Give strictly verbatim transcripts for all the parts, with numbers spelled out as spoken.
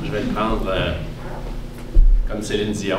je vais le prendre euh, comme Céline Dion.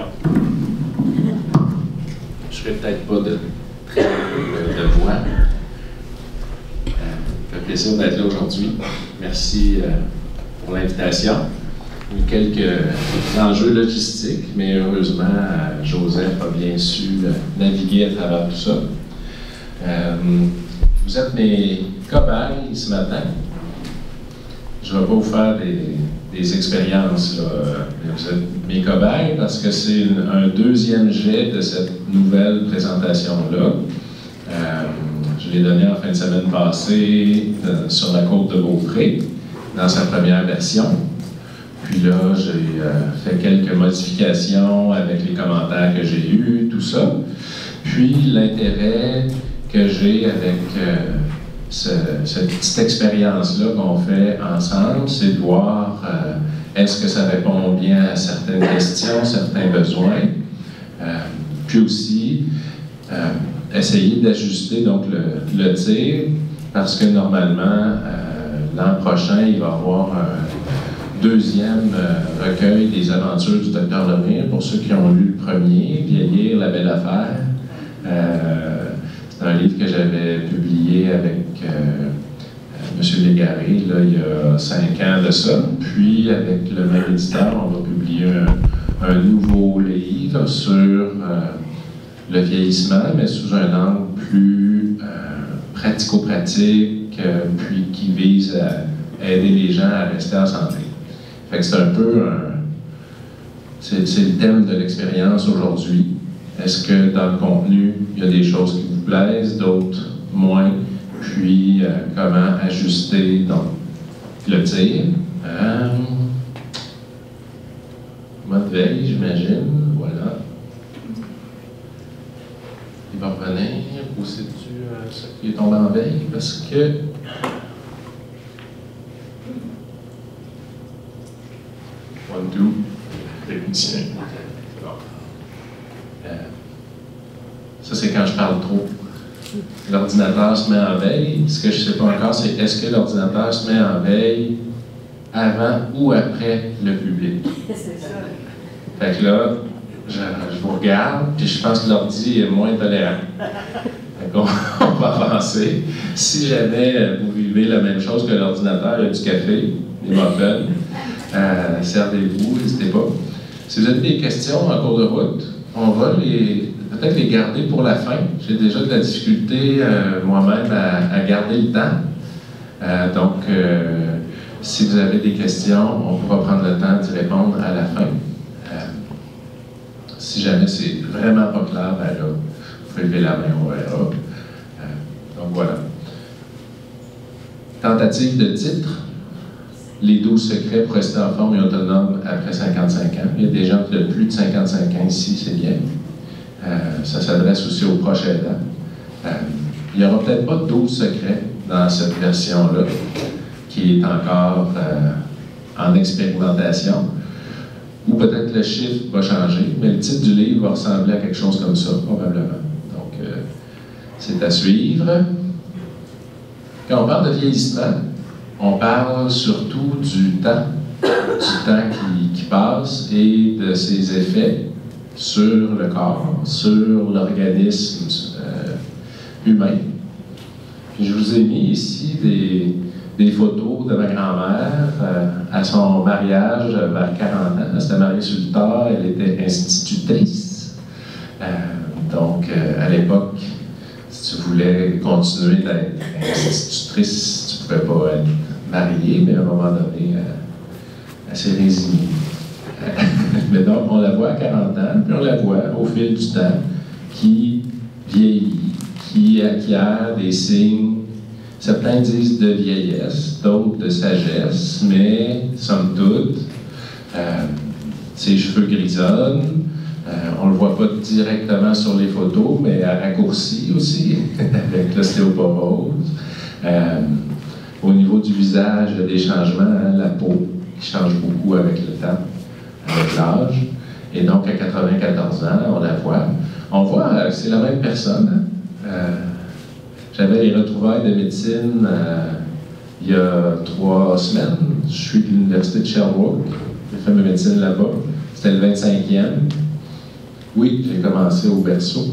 Je serai peut-être pas de très de, de voix. Euh, ça fait plaisir d'être là aujourd'hui. Merci euh, pour l'invitation. Il y a quelques enjeux logistiques, mais heureusement, euh, Joseph a bien su euh, naviguer à travers tout ça. Euh, vous êtes mes cobayes ce matin. Je ne vais pas vous faire des, des expériences, là. Vous êtes mes cobayes parce que c'est un deuxième jet de cette nouvelle présentation-là. Euh, je l'ai donné en fin de semaine passée euh, sur la côte de Beaupré, dans sa première version. Puis là, j'ai euh, fait quelques modifications avec les commentaires que j'ai eus, tout ça. Puis l'intérêt que j'ai avec euh, ce, cette petite expérience-là qu'on fait ensemble, c'est de voir euh, est-ce que ça répond bien à certaines questions, certains besoins. Euh, puis aussi, euh, essayer d'ajuster donc le, le tir, parce que normalement, euh, l'an prochain, il va y avoir un deuxième euh, recueil des aventures du docteur Lemire, pour ceux qui ont lu le premier, Vieillir, la belle affaire. Euh, c'est un livre que j'avais publié avec euh, M. Légaré, là, il y a cinq ans de ça. Puis, avec le même éditeur, on va publier un, un nouveau livre sur euh, le vieillissement, mais sous un angle plus euh, pratico-pratique, euh, puis qui vise à aider les gens à rester en santé. Fait que c'est un peu un... C'est, c'est le thème de l'expérience aujourd'hui. Est-ce que dans le contenu, il y a des choses qui vous plaisent, d'autres moins? Puis, euh, comment ajuster donc, le tir? Euh, mode veille, j'imagine. Voilà. Il va revenir. Où c'est-tu euh, ce qui est tombé en veille? Parce que... One, two. Technicien. Euh, ça, c'est quand je parle trop. L'ordinateur se met en veille. Ce que je ne sais pas encore, c'est est-ce que l'ordinateur se met en veille avant ou après le public? C'est ça. Fait que là, je, je vous regarde, puis je pense que l'ordi est moins tolérant. Fait qu'on on va avancer. Si jamais vous vivez la même chose que l'ordinateur, il y a du café, des muffins, euh, servez-vous, n'hésitez pas. Si vous avez des questions en cours de route, on va les, peut-être les garder pour la fin. J'ai déjà de la difficulté euh, moi-même à, à garder le temps. Euh, donc, euh, si vous avez des questions, on pourra prendre le temps d'y répondre à la fin. Euh, si jamais c'est vraiment pas clair, ben là, vous pouvez lever la main, on verra. Euh, donc voilà. Tentative de titre. Les douze secrets pour rester en forme et autonome après cinquante-cinq ans. Il y a des gens qui ont plus de cinquante-cinq ans ici, c'est bien. Euh, ça s'adresse aussi aux proches aidants. Euh, il n'y aura peut-être pas douze secrets dans cette version-là, qui est encore euh, en expérimentation. Ou peut-être le chiffre va changer, mais le titre du livre va ressembler à quelque chose comme ça, probablement. Donc, euh, c'est à suivre. Quand on parle de vieillissement, on parle surtout du temps, du temps qui, qui passe et de ses effets sur le corps, sur l'organisme euh, humain. Puis je vous ai mis ici des, des photos de ma grand-mère euh, à son mariage vers quarante ans. Elle s'était mariée sur le tard, elle était institutrice. Euh, donc, euh, à l'époque, si tu voulais continuer d'être institutrice, tu ne pouvais pas être mariée, mais à un moment donné, euh, elle s'est résignée. Mais donc, on la voit à quarante ans, puis on la voit au fil du temps qui vieillit, qui acquiert des signes, certains disent de vieillesse, d'autres de sagesse, mais somme toute, euh, ses cheveux grisonnent, euh, on ne le voit pas directement sur les photos, mais elle raccourcit aussi, avec l'ostéoporose. Euh, Au niveau du visage, il y a des changements, hein, la peau qui change beaucoup avec le temps, avec l'âge. Et donc, à quatre-vingt-quatorze ans, on la voit. On voit que euh, c'est la même personne. Hein? Euh, J'avais les retrouvailles de médecine euh, il y a trois semaines. Je suis de l'Université de Sherbrooke. j'ai fait ma médecine là-bas. C'était le vingt-cinquième. Oui, j'ai commencé au berceau.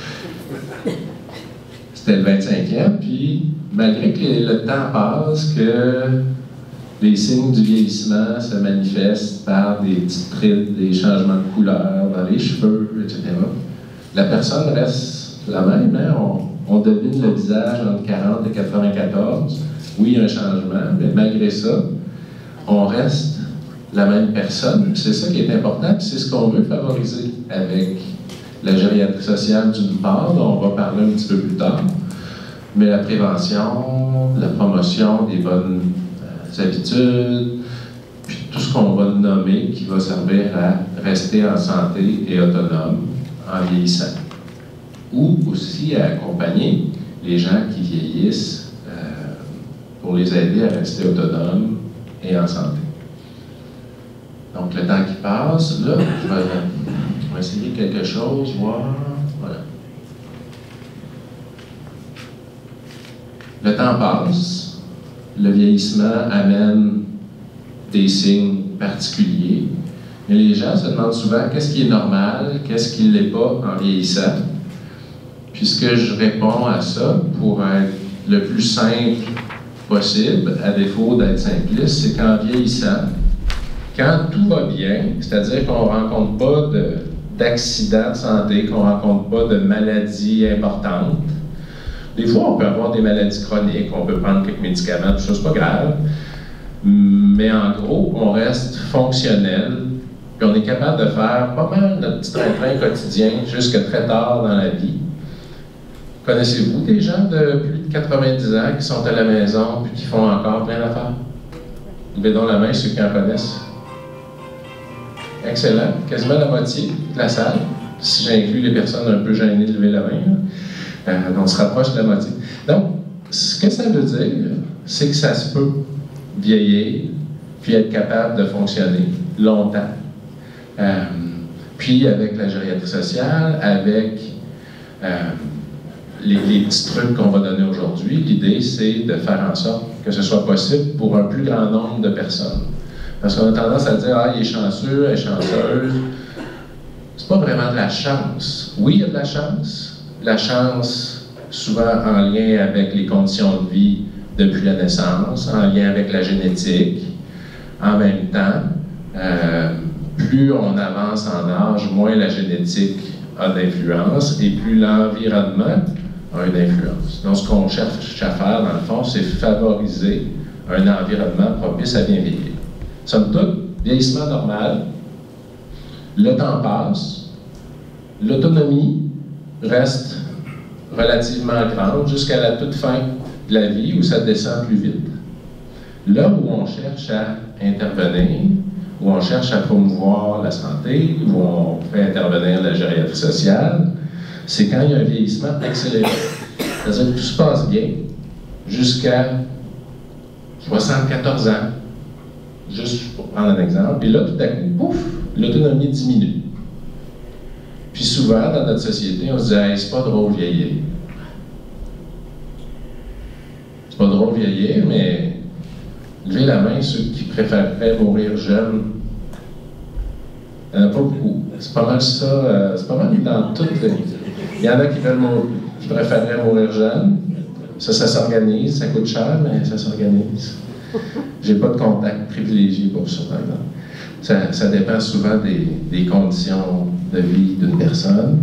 C'était le vingt-cinquième, puis malgré que le temps passe, que les signes du vieillissement se manifestent par des petites rides, des changements de couleur dans les cheveux, et cetera, la personne reste la même. Hein? On, on devine le visage entre quarante et quatre-vingt-quatorze. Oui, il y a un changement, mais malgré ça, on reste la même personne. C'est ça qui est important, c'est ce qu'on veut favoriser avec la gériatrie sociale d'une part, dont on va parler un petit peu plus tard, mais la prévention, la promotion des bonnes euh, habitudes, puis tout ce qu'on va nommer qui va servir à rester en santé et autonome en vieillissant. Ou aussi à accompagner les gens qui vieillissent euh, pour les aider à rester autonomes et en santé. Donc, le temps qui passe, là, je vais, je vais essayer quelque chose, voir. Voilà. Le temps passe, le vieillissement amène des signes particuliers, mais les gens se demandent souvent qu'est-ce qui est normal, qu'est-ce qui ne l'est pas en vieillissant. Puis ce que je réponds à ça, pour être le plus simple possible, à défaut d'être simpliste, c'est qu'en vieillissant, quand tout va bien, c'est-à-dire qu'on ne rencontre pas d'accidents de, de santé, qu'on ne rencontre pas de maladies importantes, des fois on peut avoir des maladies chroniques, on peut prendre quelques médicaments, tout ça, c'est pas grave, mais en gros, on reste fonctionnel, puis on est capable de faire pas mal notre petit train-train quotidien jusque très tard dans la vie. Connaissez-vous des gens de plus de quatre-vingt-dix ans qui sont à la maison et qui font encore plein d'affaires? Levez donc la main ceux qui en connaissent. Excellent. Quasiment la moitié de la salle, si j'inclus les personnes un peu gênées de lever la main. Euh, on se rapproche de la moitié. Donc, ce que ça veut dire, c'est que ça se peut vieillir puis être capable de fonctionner longtemps. Euh, puis avec la gériatrie sociale, avec euh, les, les petits trucs qu'on va donner aujourd'hui, l'idée c'est de faire en sorte que ce soit possible pour un plus grand nombre de personnes. Parce qu'on a tendance à dire « Ah, il est chanceux, elle est chanceuse ». C'est pas vraiment de la chance. Oui, il y a de la chance. La chance, souvent en lien avec les conditions de vie depuis la naissance, en lien avec la génétique. En même temps, euh, plus on avance en âge, moins la génétique a d'influence et plus l'environnement a une influence. Donc, ce qu'on cherche à faire, dans le fond, c'est favoriser un environnement propice à bien vieillir. Somme toute, vieillissement normal, le temps passe, l'autonomie reste relativement grande jusqu'à la toute fin de la vie où ça descend plus vite. Là où on cherche à intervenir, où on cherche à promouvoir la santé, où on fait intervenir la gériatrie sociale, c'est quand il y a un vieillissement accéléré. C'est-à-dire que tout se passe bien jusqu'à soixante-quatorze ans, juste pour prendre un exemple, puis là, tout à coup, pouf, l'autonomie diminue. Puis souvent, dans notre société, on se dit hey, « c'est pas drôle vieillir ». C'est pas drôle vieillir, mais levez la main ceux qui préféreraient mourir jeunes. Il n'y en a pas beaucoup. C'est pas mal ça, euh, c'est pas mal dans toutes les... Il y en a qui veulent mourir, qui préféreraient mourir jeunes. Ça, ça s'organise, ça coûte cher, mais ça s'organise. J'ai pas de contact privilégié pour ça, par exemple. Ça, ça dépend souvent des, des conditions de vie d'une personne.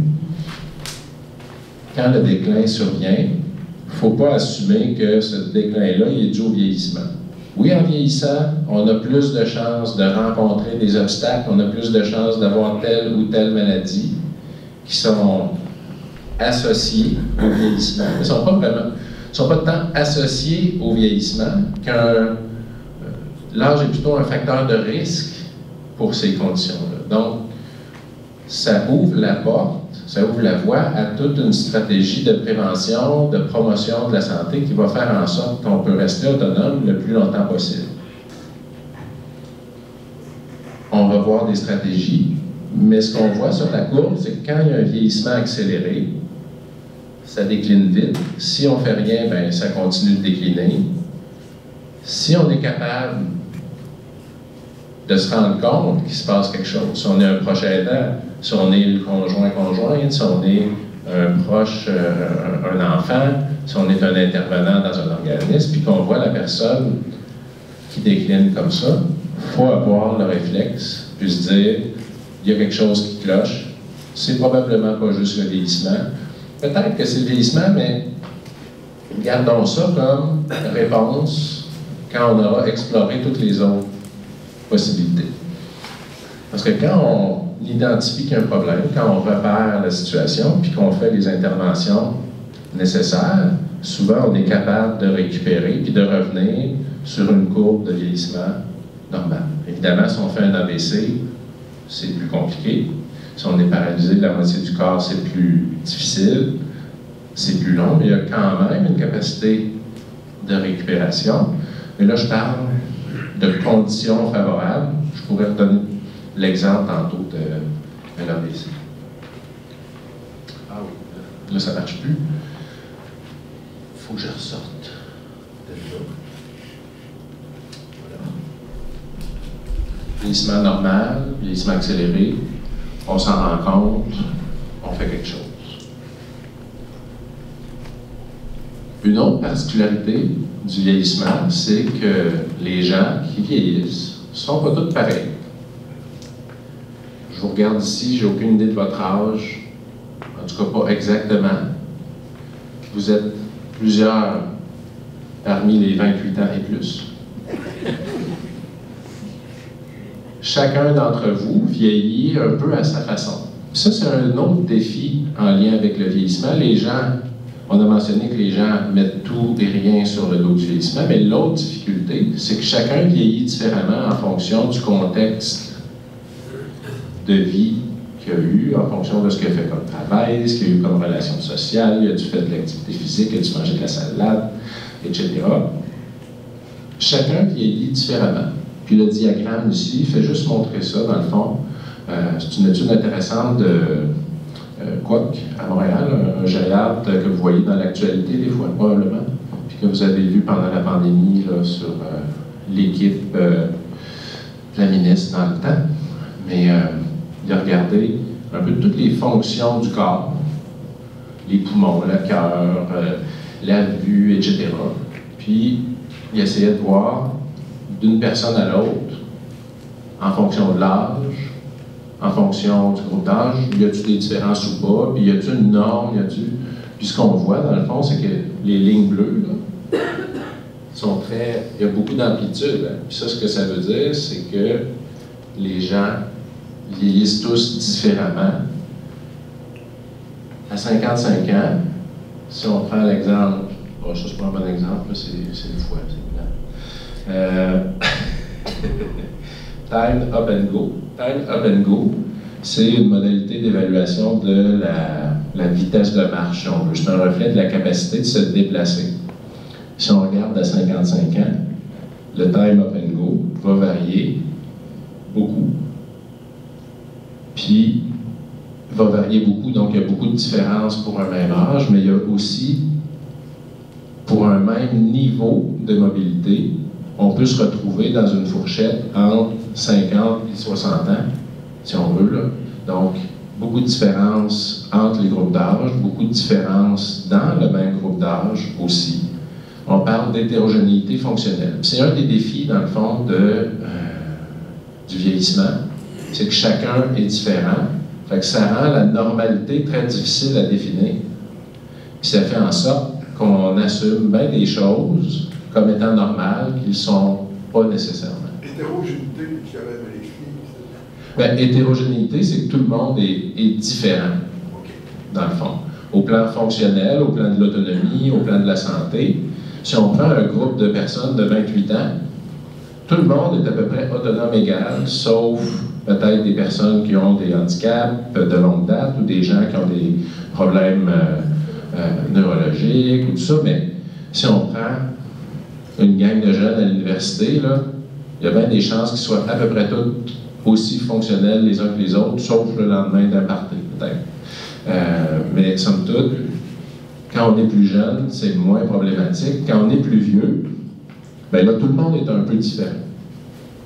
Quand le déclin survient, il ne faut pas assumer que ce déclin-là est dû au vieillissement. Oui, en vieillissant, on a plus de chances de rencontrer des obstacles, on a plus de chances d'avoir telle ou telle maladie qui sont associées au vieillissement. Ils ne sont pas vraiment, sont pas tant associés au vieillissement qu'un... L'âge est plutôt un facteur de risque pour ces conditions-là. Donc, ça ouvre la porte, ça ouvre la voie à toute une stratégie de prévention, de promotion de la santé qui va faire en sorte qu'on peut rester autonome le plus longtemps possible. On va voir des stratégies, mais ce qu'on voit sur la courbe, c'est que quand il y a un vieillissement accéléré, ça décline vite. Si on ne fait rien, bien, ça continue de décliner. Si on est capable de se rendre compte qu'il se passe quelque chose. Si on est un proche aidant, si on est le conjoint-conjointe, si on est un proche, euh, un enfant, si on est un intervenant dans un organisme, puis qu'on voit la personne qui décline comme ça, il faut avoir le réflexe, puis se dire, il y a quelque chose qui cloche, c'est probablement pas juste le vieillissement. Peut-être que c'est le vieillissement, mais gardons ça comme réponse quand on aura exploré toutes les autres possibilités. Parce que quand on identifie qu'il y a un problème, quand on repère la situation, puis qu'on fait les interventions nécessaires, souvent on est capable de récupérer puis de revenir sur une courbe de vieillissement normale. Évidemment, si on fait un A V C, c'est plus compliqué. Si on est paralysé de la moitié du corps, c'est plus difficile, c'est plus long, mais il y a quand même une capacité de récupération. Mais là, je parle de conditions favorables. Je pourrais vous donner l'exemple tantôt de, de l'A V C. Ah oui, là, ça ne marche plus. Il faut que je ressorte de là. Voilà. Vieillissement normal, vieillissement accéléré, on s'en rend compte, on fait quelque chose. Une autre particularité du vieillissement, c'est que les gens qui vieillissent ne sont pas tous pareils. Je vous regarde ici, j'ai aucune idée de votre âge, en tout cas pas exactement. Vous êtes plusieurs parmi les vingt-huit ans et plus. Chacun d'entre vous vieillit un peu à sa façon. Ça, c'est un autre défi en lien avec le vieillissement. Les gens, on a mentionné que les gens mettent tout et rien sur le dos du vieillissement, mais l'autre difficulté, c'est que chacun vieillit différemment en fonction du contexte de vie qu'il a eu, en fonction de ce qu'il a fait comme travail, ce qu'il a eu comme relation sociale, il a dû faire de l'activité physique, il a dû manger de la salade, et cetera. Chacun vieillit différemment. Puis le diagramme ici fait juste montrer ça, dans le fond. Euh, c'est une étude intéressante de euh, Quoc à Montréal, un, un gériatre que vous voyez dans l'actualité des fois, probablement, puis que vous avez vu pendant la pandémie là, sur euh, l'équipe euh, de la ministre dans le temps. Mais euh, il a regardé un peu toutes les fonctions du corps, les poumons, le cœur, euh, la vue, et cetera. Puis il essayait de voir d'une personne à l'autre, en fonction de l'âge, en fonction du groupe d'âge, y a-t-il des différences ou pas, puis y a-t-il une norme, y a-t-il... Puis ce qu'on voit, dans le fond, c'est que les lignes bleues, là, sont très... Il y a beaucoup d'amplitude. Hein. Puis ça, ce que ça veut dire, c'est que les gens vieillissent tous différemment. À cinquante-cinq ans, si on prend l'exemple... Bon, ça, c'est pas un bon exemple, c'est le foie, c'est évident. Euh, Time Up and Go. Time Up and Go, c'est une modalité d'évaluation de la, la vitesse de marche, si on veut. C'est un reflet de la capacité de se déplacer. Si on regarde à cinquante-cinq ans, le Time Up and Go va varier beaucoup. Puis, va varier beaucoup, donc il y a beaucoup de différences pour un même âge, mais il y a aussi, pour un même niveau de mobilité, on peut se retrouver dans une fourchette entre cinquante et soixante ans, si on veut, là. Donc, beaucoup de différences entre les groupes d'âge, beaucoup de différences dans le même groupe d'âge aussi. On parle d'hétérogénéité fonctionnelle. C'est un des défis, dans le fond, de, euh, du vieillissement, c'est que chacun est différent. Fait que ça rend la normalité très difficile à définir. Puis ça fait en sorte qu'on assume bien des choses comme étant normales, qu'ils ne sont pas nécessairement. Hétérogénéité, qui avait écrit. Bien, hétérogénéité, c'est que tout le monde est, est différent, Okay. dans le fond. Au plan fonctionnel, au plan de l'autonomie, au plan de la santé. Si on prend un groupe de personnes de vingt-huit ans, tout le monde est à peu près autonome égal, sauf peut-être des personnes qui ont des handicaps de longue date ou des gens qui ont des problèmes euh, euh, neurologiques ou tout ça, mais si on prend une gang de jeunes à l'université, là, il y a bien des chances qu'ils soient à peu près tous aussi fonctionnels les uns que les autres, sauf le lendemain d'un party, peut-être. Euh, mais somme toute, quand on est plus jeune, c'est moins problématique. Quand on est plus vieux, bien là, tout le monde est un peu différent.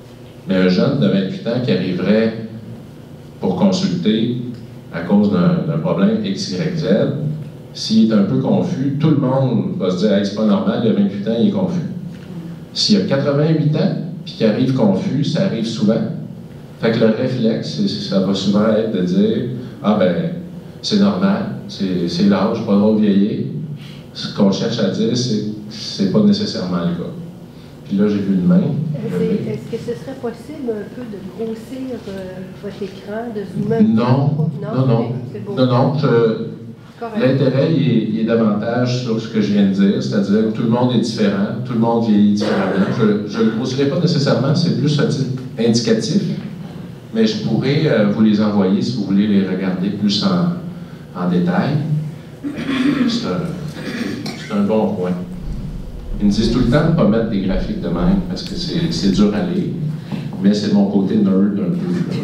Mais un jeune de vingt-huit ans qui arriverait pour consulter à cause d'un problème X Y Z, s'il est un peu confus, tout le monde va se dire hey, « c'est pas normal, il a vingt-huit ans, il est confus ». S'il a quatre-vingt-huit ans, puis qu'il arrive confus, ça arrive souvent. Fait que le réflexe, ça va souvent être de dire « Ah ben, c'est normal, c'est l'âge, pas drôle de vieillir ». Ce qu'on cherche à dire, c'est que c'est pas nécessairement le cas. Puis là, j'ai vu une main. Est-ce que ce serait possible un peu de grossir euh, votre écran, de zoomer un non, peu? Non, non, bon. non, non, l'intérêt, il, il est davantage sur ce que je viens de dire, c'est-à-dire que tout le monde est différent, tout le monde vieillit différemment. Je ne le grossirai pas nécessairement, c'est plus un titre indicatif, mais je pourrais euh, vous les envoyer si vous voulez les regarder plus en, en détail. C'est un, un bon point. Ils me disent tout le temps de ne pas mettre des graphiques de même parce que c'est dur à lire, mais c'est mon côté nerd un peu.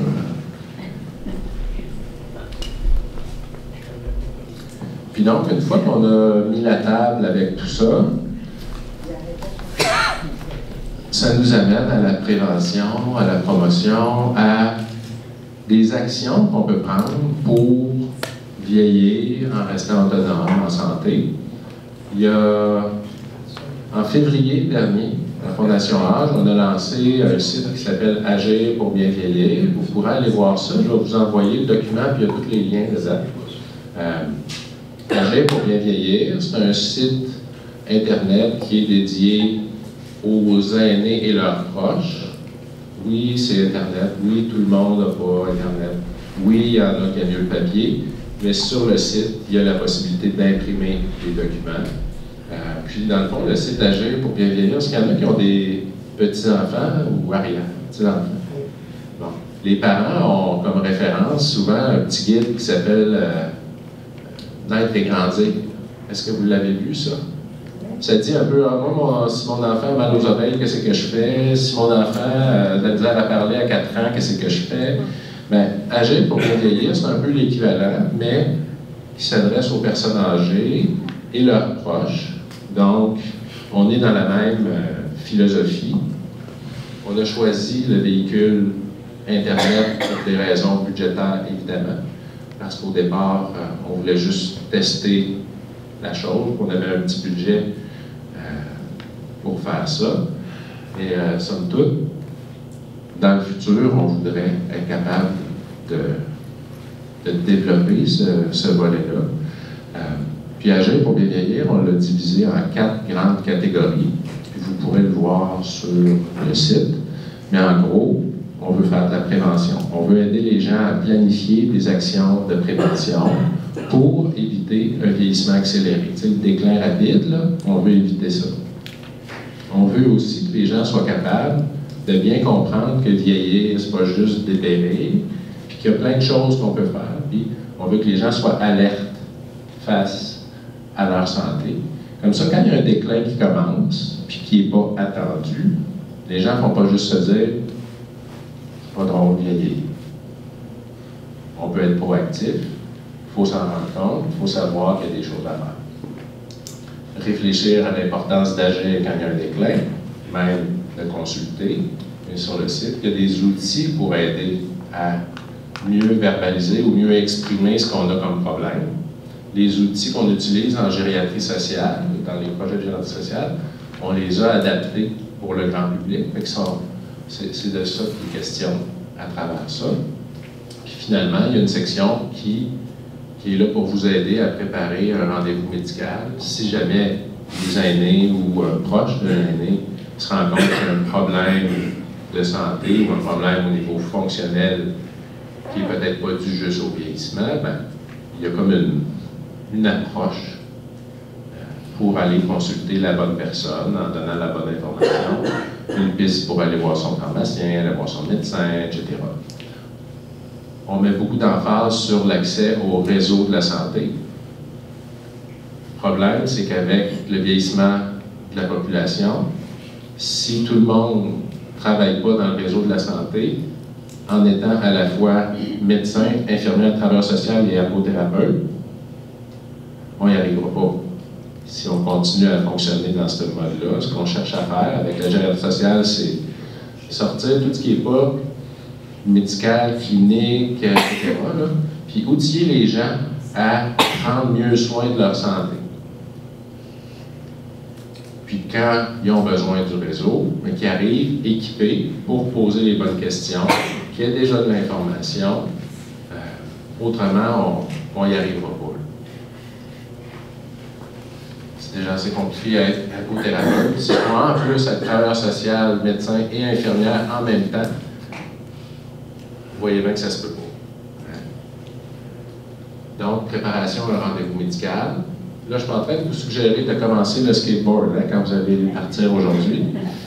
Puis donc, une fois qu'on a mis la table avec tout ça, ça nous amène à la prévention, à la promotion, à des actions qu'on peut prendre pour vieillir en restant autonome, en santé. Il y a, en février dernier, la Fondation Âge, on a lancé un site qui s'appelle Agir pour bien vieillir. Vous pourrez aller voir ça. Je vais vous envoyer le document, puis il y a tous les liens dedans. Euh, Agir pour bien vieillir, c'est un site Internet qui est dédié aux aînés et leurs proches. Oui, c'est Internet. Oui, tout le monde n'a pas Internet. Oui, il y en a qui ont mieux le papier. Mais sur le site, il y a la possibilité d'imprimer les documents. Euh, puis, dans le fond, le site Agir pour bien vieillir, est-ce qu'il y en a qui ont des petits-enfants ou arrière-petits-enfants? Bon. Les parents ont comme référence souvent un petit guide qui s'appelle euh, Naître et grandir. Est-ce que vous l'avez vu, ça? Ça dit un peu, ah, moi, mon, si mon enfant a mal aux oreilles, qu'est-ce que je fais? Si mon enfant a de la misère à parler à quatre ans, qu'est-ce que je fais? Bien, Agir pour bien vieillir, c'est un peu l'équivalent, mais qui s'adresse aux personnes âgées et leurs proches. Donc, on est dans la même euh, philosophie. On a choisi le véhicule Internet pour des raisons budgétaires, évidemment, parce qu'au départ, euh, on voulait juste tester la chose. On avait un petit budget euh, pour faire ça. Et euh, somme toute, dans le futur, on voudrait être capable de, de développer ce, ce volet-là. Euh, puis Agir pour bien vieillir, on l'a divisé en quatre grandes catégories. Puis vous pourrez le voir sur le site. Mais en gros, on veut faire de la prévention. On veut aider les gens à planifier des actions de prévention pour éviter un vieillissement accéléré. Tu sais, le déclin rapide, là, on veut éviter ça. On veut aussi que les gens soient capables de bien comprendre que vieillir, c'est pas juste dépérir, puis qu'il y a plein de choses qu'on peut faire, puis on veut que les gens soient alertes face à leur santé. Comme ça, quand il y a un déclin qui commence, puis qui n'est pas attendu, les gens ne vont pas juste se dire « pas drôle de vieillir ». On peut être proactif, il faut s'en rendre compte, il faut savoir qu'il y a des choses à faire. Réfléchir à l'importance d'agir quand il y a un déclin, même de consulter. Mais sur le site, il y a des outils pour aider à mieux verbaliser ou mieux exprimer ce qu'on a comme problème. Les outils qu'on utilise en gériatrie sociale, dans les projets de gériatrie sociale, on les a adaptés pour le grand public. C'est de ça qu'il est question à travers ça. Puis finalement, il y a une section qui, qui est là pour vous aider à préparer un rendez-vous médical. Si jamais des aînés ou euh, proches d'un aîné se rendent compte qu'il y a un problème de santé ou un problème au niveau fonctionnel qui n'est peut-être pas dû juste au vieillissement, ben, il y a comme une, une approche pour aller consulter la bonne personne en donnant la bonne information, une piste pour aller voir son pharmacien, aller voir son médecin, et cetera. On met beaucoup d'emphase sur l'accès au réseau de la santé. Le problème, c'est qu'avec le vieillissement de la population, si tout le monde ne travaille pas dans le réseau de la santé, en étant à la fois médecin, infirmière, travailleur social et ergothérapeute, on n'y arrivera pas. Si on continue à fonctionner dans ce mode-là, ce qu'on cherche à faire avec la gériatrie sociale, c'est sortir tout ce qui n'est pas médical, clinique, et cetera, là, puis outiller les gens à prendre mieux soin de leur santé. Puis quand ils ont besoin du réseau, mais qu'ils arrivent équipés pour poser les bonnes questions, qu'il y ait déjà de l'information, euh, autrement, on n'y arrivera pas. C'est déjà assez compliqué à être ergothérapeute. Si moi, en plus, être travailleur social, médecin et infirmière en même temps, vous voyez bien que ça ne se peut pas. Donc, préparation à un rendez-vous médical. Là, je suis en train de vous suggérer de commencer le skateboard hein, quand vous allez partir aujourd'hui.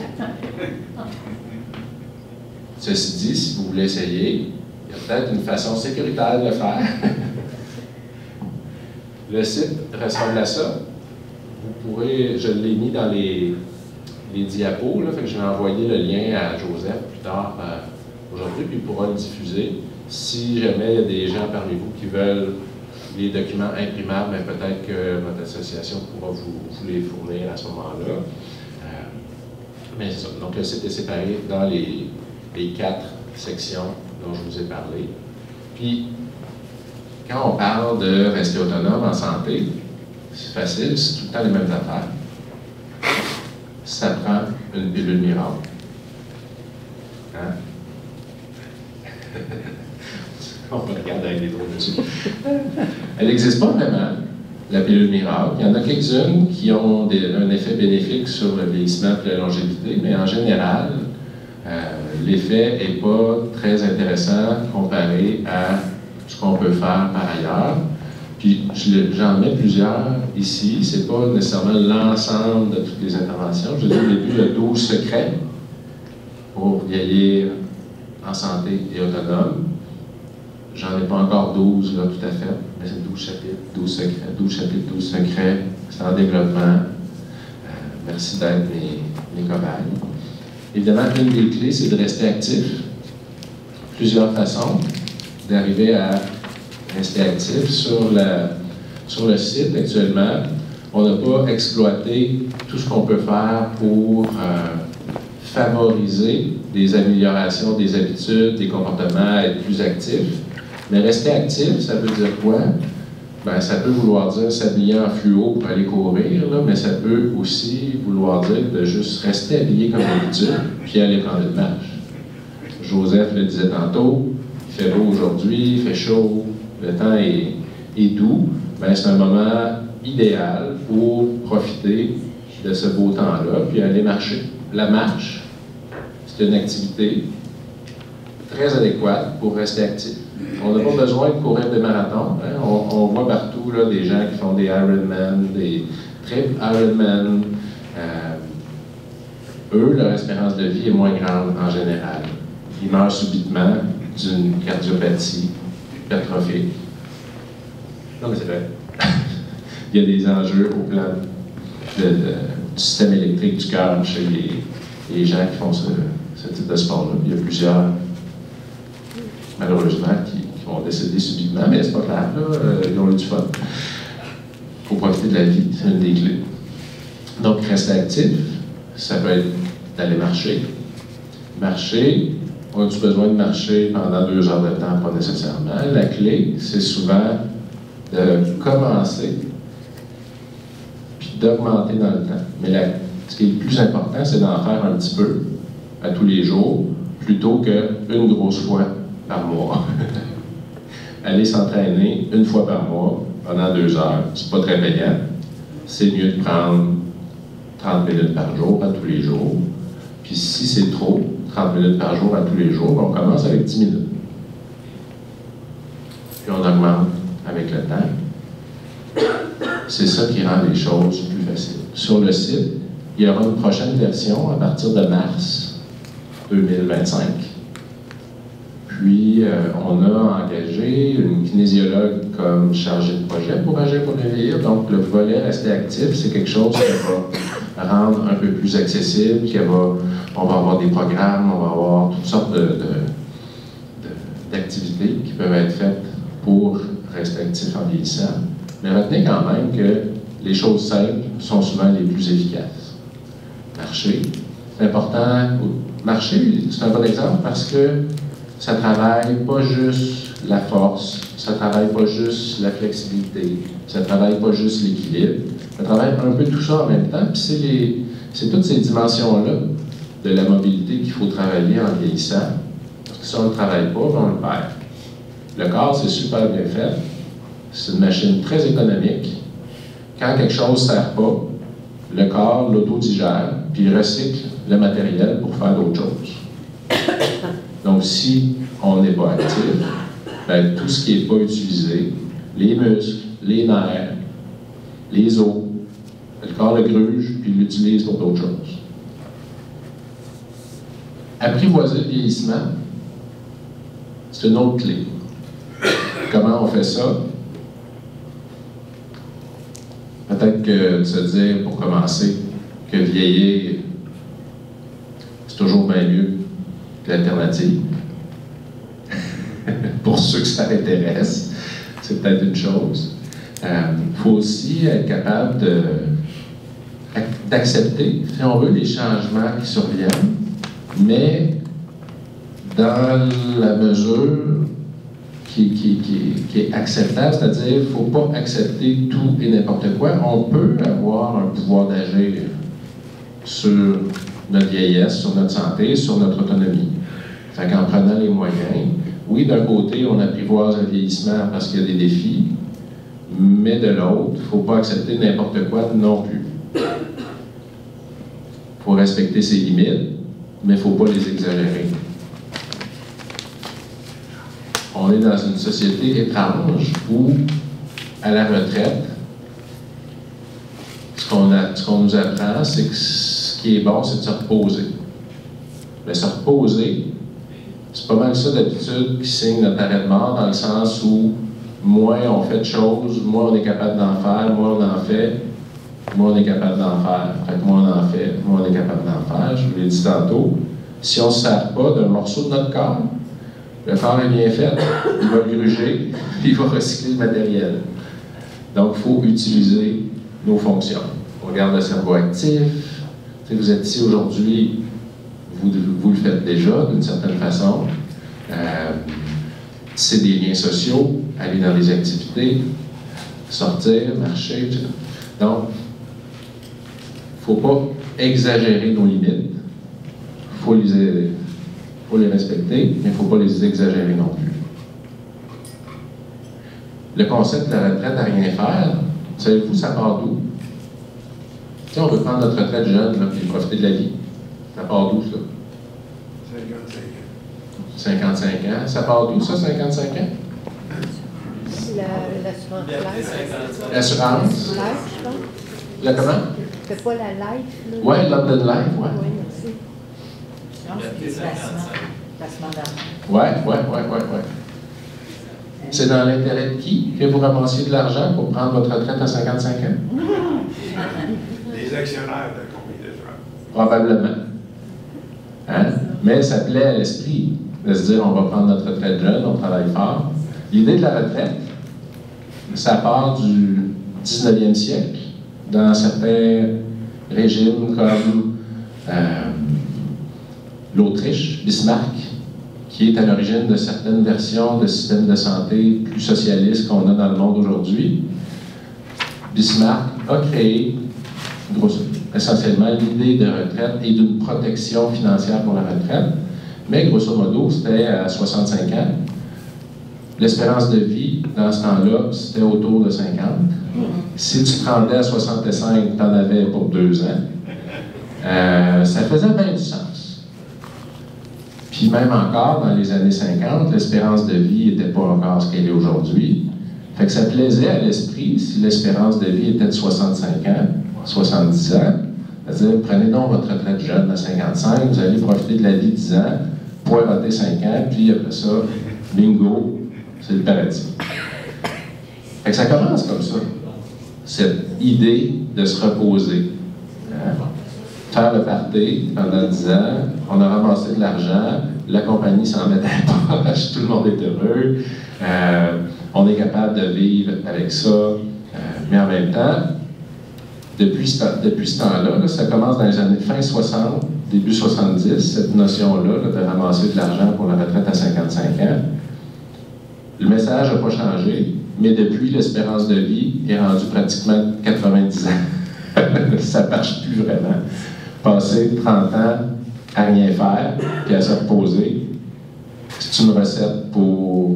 Ceci dit, si vous voulez essayer, il y a peut-être une façon sécuritaire de le faire. Le site ressemble à ça. Vous pourrez, je l'ai mis dans les, les diapos, là, fait que je vais envoyer le lien à Joseph plus tard euh, aujourd'hui, puis il pourra le diffuser. Si jamais il y a des gens parmi vous qui veulent les documents imprimables, ben peut-être que votre association pourra vous, vous les fournir à ce moment-là. Euh, mais c'est ça. Donc le site est séparé dans les, les quatre sections dont je vous ai parlé. Puis, quand on parle de rester autonome en santé, c'est facile, c'est tout le temps les mêmes affaires. Ça prend une pilule miracle. Hein? On me regarde avec des drôles de dessus. Elle n'existe pas vraiment, la pilule miracle. Il y en a quelques-unes qui ont des, un effet bénéfique sur le vieillissement et la longévité, mais en général, euh, l'effet n'est pas très intéressant comparé à ce qu'on peut faire par ailleurs. Puis j'en mets plusieurs ici, c'est pas nécessairement l'ensemble de toutes les interventions. Je vous ai dit au début, il y a douze secrets pour vieillir en santé et autonome. J'en ai pas encore douze, là, tout à fait, mais c'est douze chapitres, douze secrets, douze chapitres, douze secrets, c'est en développement. Euh, merci d'être mes, mes cobayes. Évidemment, une des clés, c'est de rester actif. Plusieurs façons d'arriver à rester actif. Sur, la, sur le site, actuellement, on n'a pas exploité tout ce qu'on peut faire pour euh, favoriser des améliorations des habitudes, des comportements, être plus actif. Mais rester actif, ça veut dire quoi? Ben, ça peut vouloir dire s'habiller en fluo pour aller courir, là, mais ça peut aussi vouloir dire de juste rester habillé comme d'habitude, puis aller prendre une marche. Joseph le disait tantôt, il fait beau aujourd'hui, il fait chaud, le temps est, est doux, ben, c'est un moment idéal pour profiter de ce beau temps-là, puis aller marcher. La marche, c'est une activité très adéquate pour rester actif. On n'a pas besoin de courir des marathons. Hein? On, on voit partout là, des gens qui font des Ironman, des triples Ironman. Euh, eux, leur espérance de vie est moins grande en général. Ils meurent subitement d'une cardiopathie hypertrophique. Non, mais c'est vrai. Il y a des enjeux au plan de, de, du système électrique du cœur chez les, les gens qui font ce, ce type de sport-là. Il y a plusieurs, malheureusement, qui, qui vont décéder subitement, mais c'est pas grave, là, euh, ils ont eu du fun. Il faut profiter de la vie, c'est une des clés. Donc, rester actif, ça peut être d'aller marcher. Marcher, on a-tu besoin de marcher pendant deux heures de temps? Pas nécessairement. La clé, c'est souvent de commencer puis d'augmenter dans le temps. Mais la, ce qui est le plus important, c'est d'en faire un petit peu à tous les jours, plutôt qu'une grosse fois par mois. Aller s'entraîner une fois par mois pendant deux heures, c'est pas très payant. C'est mieux de prendre trente minutes par jour à tous les jours. Puis si c'est trop, trente minutes par jour à tous les jours, on commence avec dix minutes. Puis on augmente avec le temps. C'est ça qui rend les choses plus faciles. Sur le site, il y aura une prochaine version à partir de mars deux mille vingt-cinq. Puis, euh, on a engagé une kinésiologue comme chargée de projet pour agir pour le vieillir. Donc, le volet rester actif, c'est quelque chose qui va rendre un peu plus accessible, qui va, on va avoir des programmes, on va avoir toutes sortes de, de, de, d'activités qui peuvent être faites pour rester actif en vieillissant. Mais retenez quand même que les choses simples sont souvent les plus efficaces. Marcher, C'est important. Le marché, c'est un bon exemple parce que ça travaille pas juste la force, ça travaille pas juste la flexibilité, ça travaille pas juste l'équilibre, ça travaille un peu tout ça en même temps, puis c'est les, c'est toutes ces dimensions-là de la mobilité qu'il faut travailler en vieillissant, parce que si on ne travaille pas, on le perd. Le corps, c'est super bien fait, c'est une machine très économique. Quand quelque chose ne sert pas, le corps l'autodigère, puis il recycle le matériel pour faire d'autres choses. Donc, si on n'est pas actif, ben, tout ce qui n'est pas utilisé, les muscles, les nerfs, les os, le corps le gruge, puis il l'utilise pour d'autres choses. Apprivoiser le vieillissement, c'est une autre clé. Comment on fait ça? Peut-être que de se dire, pour commencer, que vieillir, c'est toujours bien mieux que l'alternative. Pour ceux que ça intéresse, c'est peut-être une chose. Il euh, faut aussi être capable de, d'accepter, si on veut, les changements qui surviennent, mais dans la mesure qui, qui, qui, qui est acceptable, c'est-à-dire qu'il ne faut pas accepter tout et n'importe quoi. On peut avoir un pouvoir d'agir sur notre vieillesse, sur notre santé, sur notre autonomie. Fait qu'en prenant les moyens, oui, d'un côté, on apprivoise le vieillissement parce qu'il y a des défis, mais de l'autre, il ne faut pas accepter n'importe quoi non plus. Il faut respecter ses limites, mais il ne faut pas les exagérer. On est dans une société étrange où, à la retraite, ce qu'on a, ce qu'on nous apprend, c'est que ce qui est bon, c'est de se reposer. Mais se reposer, c'est pas mal ça d'habitude qui signe notre arrêt de mort, dans le sens où moins on fait de choses, moins on est capable d'en faire, moins on en fait, moins on est capable d'en faire. Fait que moins on en fait, moins on est capable d'en faire. Je vous l'ai dit tantôt. Si on ne se sert pas d'un morceau de notre corps, le corps est bien fait, il va gruger, puis il va recycler le matériel. Donc, il faut utiliser nos fonctions. On garde le cerveau actif. Si vous êtes ici aujourd'hui, vous, vous le faites déjà d'une certaine façon. Euh, c'est des liens sociaux, aller dans des activités, sortir, marcher, et cetera. Donc, il ne faut pas exagérer nos limites. Il faut les, faut les respecter, mais il ne faut pas les exagérer non plus. Le concept de la retraite à rien faire, savez-vous, ça part d'où? Tu sais, on veut prendre notre retraite jeune, là, puis profiter de la vie. Ça part d'où, ça? cinquante-cinq ans. cinquante-cinq ans. Ça part d'où, ça, cinquante-cinq ans? L'assurance life. L'assurance? Life, je pense. Le comment? C'est pas la life, là. Oui, London Life, oui. Oui, merci. Non, c'est des placements. Placements d'argent. Oui, oui, oui, oui, oui. C'est dans l'intérêt de qui que vous ramassiez de l'argent pour prendre votre retraite à cinquante-cinq ans? Les actionnaires de la compagnie d'assurance. Probablement. Hein? Mais ça plaît à l'esprit de se dire on va prendre notre retraite jeune, on travaille fort. L'idée de la retraite, ça part du dix-neuvième siècle, dans certains régimes comme euh, l'Autriche, Bismarck, qui est à l'origine de certaines versions de systèmes de santé plus socialistes qu'on a dans le monde aujourd'hui. Bismarck a créé, grosso, essentiellement, l'idée de retraite et d'une protection financière pour la retraite, mais grosso modo, c'était à soixante-cinq ans. L'espérance de vie, dans ce temps-là, c'était autour de cinquante. Si tu te rendais à soixante-cinq, tu en avais pour deux ans. Euh, ça faisait bien du sens. Puis même encore, dans les années cinquante, l'espérance de vie n'était pas encore ce qu'elle est aujourd'hui. Fait que ça plaisait à l'esprit si l'espérance de vie était de soixante-cinq ans, soixante-dix ans. C'est-à-dire, prenez donc votre retraite jeune à cinquante-cinq, vous allez profiter de la vie dix ans, poireauter cinq ans, puis après ça, bingo, c'est le paradis. Fait que ça commence comme ça, cette idée de se reposer. Hein? Faire le party pendant dix ans, on a ramassé de l'argent, la compagnie s'en met à la poche, tout le monde est heureux, euh, on est capable de vivre avec ça, euh, mais en même temps, Depuis ce, depuis ce temps-là, là, ça commence dans les années fin soixante, début soixante-dix, cette notion-là là, de ramasser de l'argent pour la retraite à cinquante-cinq ans. Le message n'a pas changé, mais depuis, l'espérance de vie est rendue pratiquement quatre-vingt-dix ans. Ça ne marche plus vraiment. Passer trente ans à rien faire, puis à se reposer, c'est une recette pour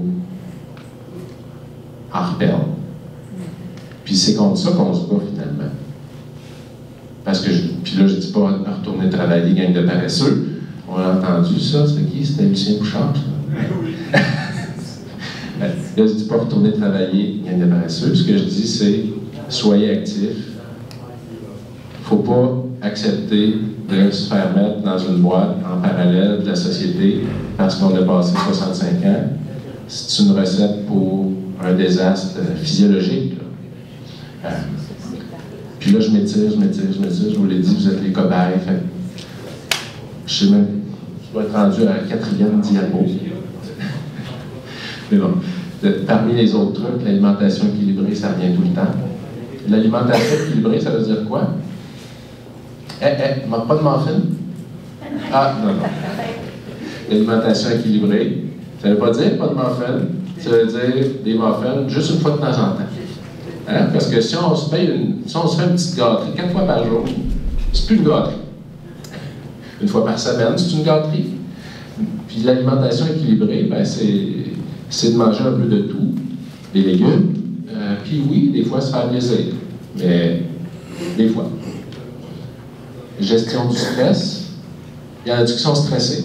en reperdre. Puis c'est contre ça qu'on se bat finalement. Parce que, je, puis là, je ne dis pas retourner travailler, gang de paresseux. On a entendu ça, c'est qui? C'était Lucien Bouchard, ça? Là, je ne dis pas retourner travailler, gang de paresseux. Ce que je dis, c'est soyez actifs. Il ne faut pas accepter de se faire mettre dans une boîte en parallèle de la société parce qu'on a passé soixante-cinq ans. C'est une recette pour un désastre physiologique. Là. Euh, puis là, je m'étire, je m'étire, je m'étire. Je vous l'ai dit, vous êtes les cobayes. Fait, je sais même, je dois être rendu à la quatrième diapo. Mais bon, de, parmi les autres trucs, l'alimentation équilibrée, ça revient tout le temps. L'alimentation équilibrée, ça veut dire quoi? Eh, eh, pas de muffin? Ah, non, non. L'alimentation équilibrée, ça ne veut pas dire pas de muffin, ça veut dire des muffins juste une fois de temps en temps. Hein? Parce que si on se paye une, si on se fait une petite gâterie quatre fois par jour, c'est plus une gâterie. Une fois par semaine, c'est une gâterie. Puis l'alimentation équilibrée, ben, c'est de manger un peu de tout, des légumes, euh, puis oui, des fois se faire plaisir, mais des fois. Gestion du stress. Il y en a qui sont stressés.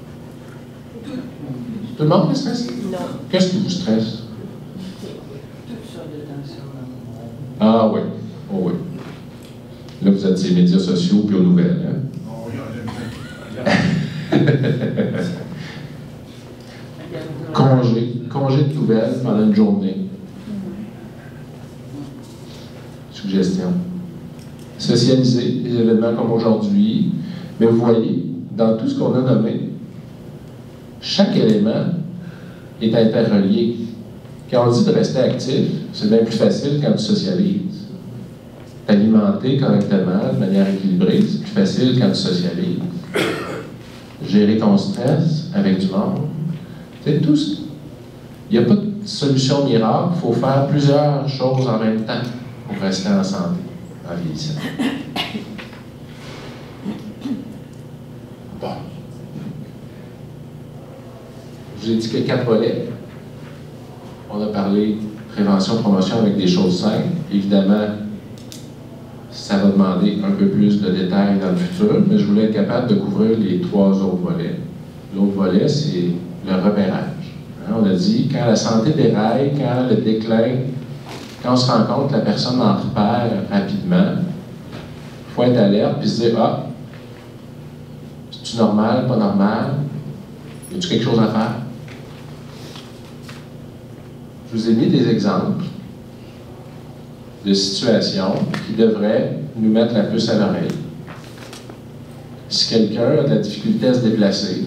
Tout le monde est stressé? Non. Qu'est-ce qui vous stresse? Toutes sortes de tensions. Ah oui. Oh oui. Là, vous êtes sur les médias sociaux puis aux nouvelles. Hein? Non, il y en a Congé. Congé de nouvelles pendant une journée. Suggestion. Socialiser des événements comme aujourd'hui. Mais vous voyez, dans tout ce qu'on a nommé, chaque élément est interrelié. Quand on dit de rester actif, c'est bien plus facile quand tu socialises. T'alimenter correctement, de manière équilibrée, c'est plus facile quand tu socialises. Gérer ton stress avec du monde. C'est tout ça. Il n'y a pas de solution miracle, il faut faire plusieurs choses en même temps pour rester en santé, en vieillissant. Bon. Je vous ai dit que quatre volets. On a parlé prévention, promotion avec des choses simples. Évidemment, ça va demander un peu plus de détails dans le futur, mais je voulais être capable de couvrir les trois autres volets. L'autre volet, c'est le repérage. Hein, on a dit, quand la santé déraille, quand le déclin, quand on se rend compte que la personne en repère rapidement, il faut être alerte et se dire, ah, c'est-tu normal, pas normal? Y a-t-il quelque chose à faire? Je vous ai mis des exemples de situations qui devraient nous mettre la puce à l'oreille. Si quelqu'un a de la difficulté à se déplacer,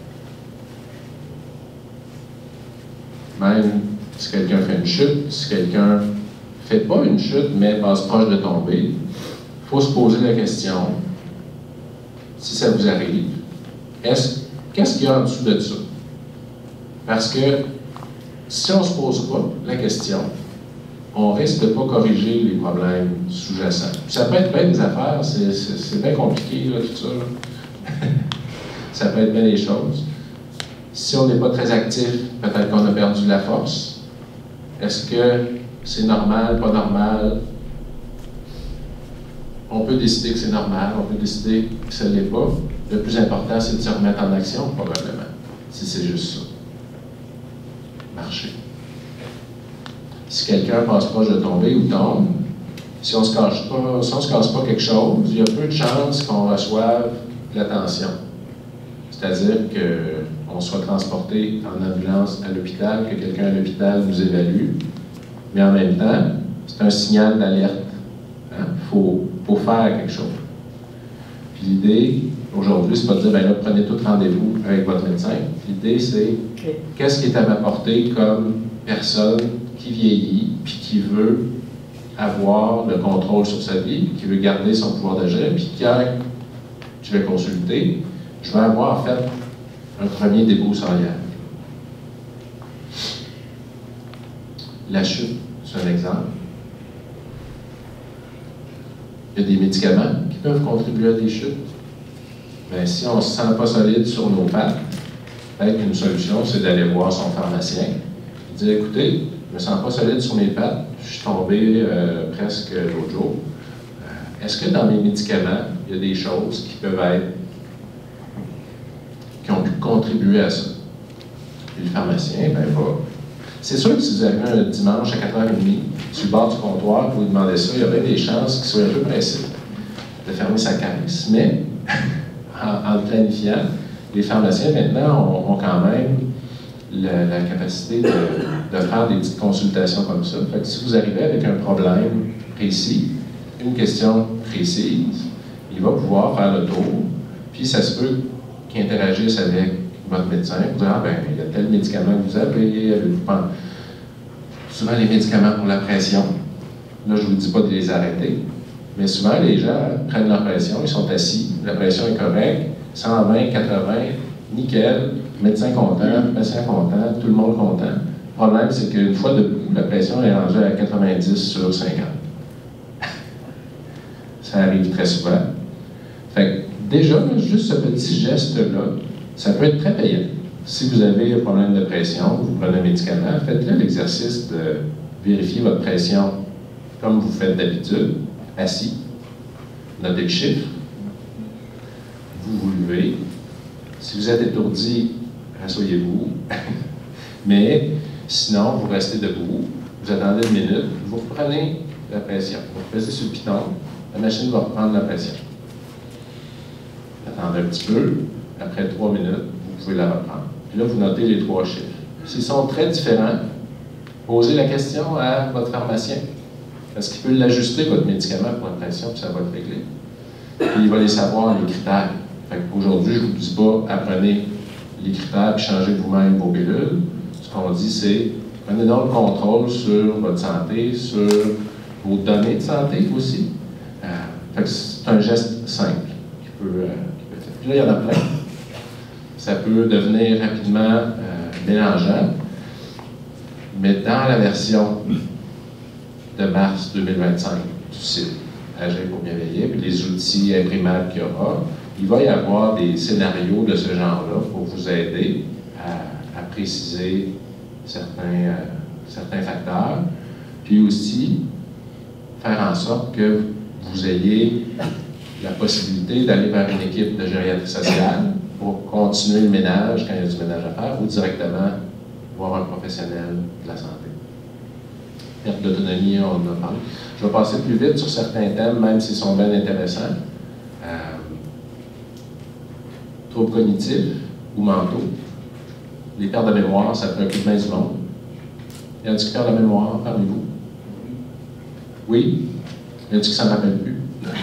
même si quelqu'un fait une chute, si quelqu'un ne fait pas une chute, mais passe proche de tomber, il faut se poser la question, si ça vous arrive, qu'est-ce qu'il y a en dessous de ça? Parce que si on ne se pose pas la question, on risque de ne pas corriger les problèmes sous-jacents. Ça peut être bien des affaires, c'est bien compliqué, là, tout ça. Là. Ça peut être bien des choses. Si on n'est pas très actif, peut-être qu'on a perdu de la force. Est-ce que c'est normal, pas normal? On peut décider que c'est normal, on peut décider que ce n'est pas. Le plus important, c'est de se remettre en action, probablement, si c'est juste ça. Marcher. Si quelqu'un passe proche de tomber ou tombe, si on ne se cache pas, si on se casse pas quelque chose, il y a peu de chances qu'on reçoive de l'attention. C'est-à-dire qu'on soit transporté en ambulance à l'hôpital, que quelqu'un à l'hôpital nous évalue, mais en même temps, c'est un signal d'alerte. Il hein? faut, faut faire quelque chose. Puis l'idée, aujourd'hui, c'est pas de dire, ben là, prenez tout rendez-vous avec votre médecin. L'idée, c'est qu'est-ce qui est à m'apporter comme personne qui vieillit, puis qui veut avoir le contrôle sur sa vie, qui veut garder son pouvoir d'agir, puis quand je vais consulter, je vais avoir fait un premier dépôt ciliaire. La chute, c'est un exemple. Il y a des médicaments qui peuvent contribuer à des chutes. Bien, si on ne se sent pas solide sur nos pattes, peut-être qu'une solution, c'est d'aller voir son pharmacien et dire, écoutez, je ne me sens pas solide sur mes pattes, je suis tombé euh, presque l'autre jour. Euh, Est-ce que dans mes médicaments, il y a des choses qui peuvent être, qui ont pu contribuer à ça? Puis le pharmacien, ben, va. C'est sûr que si vous arrivez un dimanche à quatre heures trente, sur le bord du comptoir, vous lui demandez ça, il y a bien des chances qu'il soit un peu pressé de fermer sa caisse, mais en, en le planifiant, les pharmaciens maintenant ont, ont quand même la, la capacité de, de faire des petites consultations comme ça. Fait que si vous arrivez avec un problème précis, une question précise, il va pouvoir faire le tour, puis ça se peut qu'il interagisse avec votre médecin pour dire, ah ben, il y a tel médicament que vous avez, avez-vous pensé? Souvent les médicaments pour la pression, là je ne vous dis pas de les arrêter, mais souvent les gens prennent leur pression, ils sont assis, la pression est correcte, cent vingt, quatre-vingts, nickel, médecin content, patient content, tout le monde content. Le problème, c'est qu'une fois debout, la pression est rendue à quatre-vingt-dix sur cinquante. Ça arrive très souvent. Fait que déjà, juste ce petit geste-là, ça peut être très payant. Si vous avez un problème de pression, vous prenez un médicament, faites-le l'exercice de vérifier votre pression comme vous faites d'habitude, assis, notez le chiffre, vous vous levez. Si vous êtes étourdi, rasseyez-vous. Mais sinon, vous restez debout, vous attendez une minute, vous reprenez la pression. Vous pesez sur le piton, la machine va reprendre la pression. Attendez un petit peu, après trois minutes, vous pouvez la reprendre. Puis là, vous notez les trois chiffres. S'ils sont très différents, posez la question à votre pharmacien. Est-ce qu'il peut l'ajuster, votre médicament, pour la pression, puis ça va être réglé. Puis il va les savoir, les critères. Aujourd'hui, je ne vous dis pas, apprenez les critères et changez vous-même vos pilules. Ce qu'on dit, c'est prenez donc le contrôle sur votre santé, sur vos données de santé aussi. Euh, fait que c'est un geste simple qui peut, euh, qui peut être fait. Puis là, il y en a plein. Ça peut devenir rapidement euh, mélangeant, mais dans la version de mars deux mille vingt-cinq du site Agir pour bien veiller, puis les outils imprimables qu'il y aura, il va y avoir des scénarios de ce genre-là pour vous aider à, à préciser certains, euh, certains facteurs, puis aussi faire en sorte que vous ayez la possibilité d'aller vers une équipe de gériatrie sociale pour continuer le ménage quand il y a du ménage à faire ou directement voir un professionnel de la santé. Perte d'autonomie, on en a parlé. Je vais passer plus vite sur certains thèmes, même s'ils sont bien intéressants. Euh, troubles cognitifs ou mentaux. Les pertes de mémoire, ça préoccupe bien du monde. Y a-t-il qui perd la mémoire parmi vous? Oui? Y a-t-il qui s'en rappelle plus?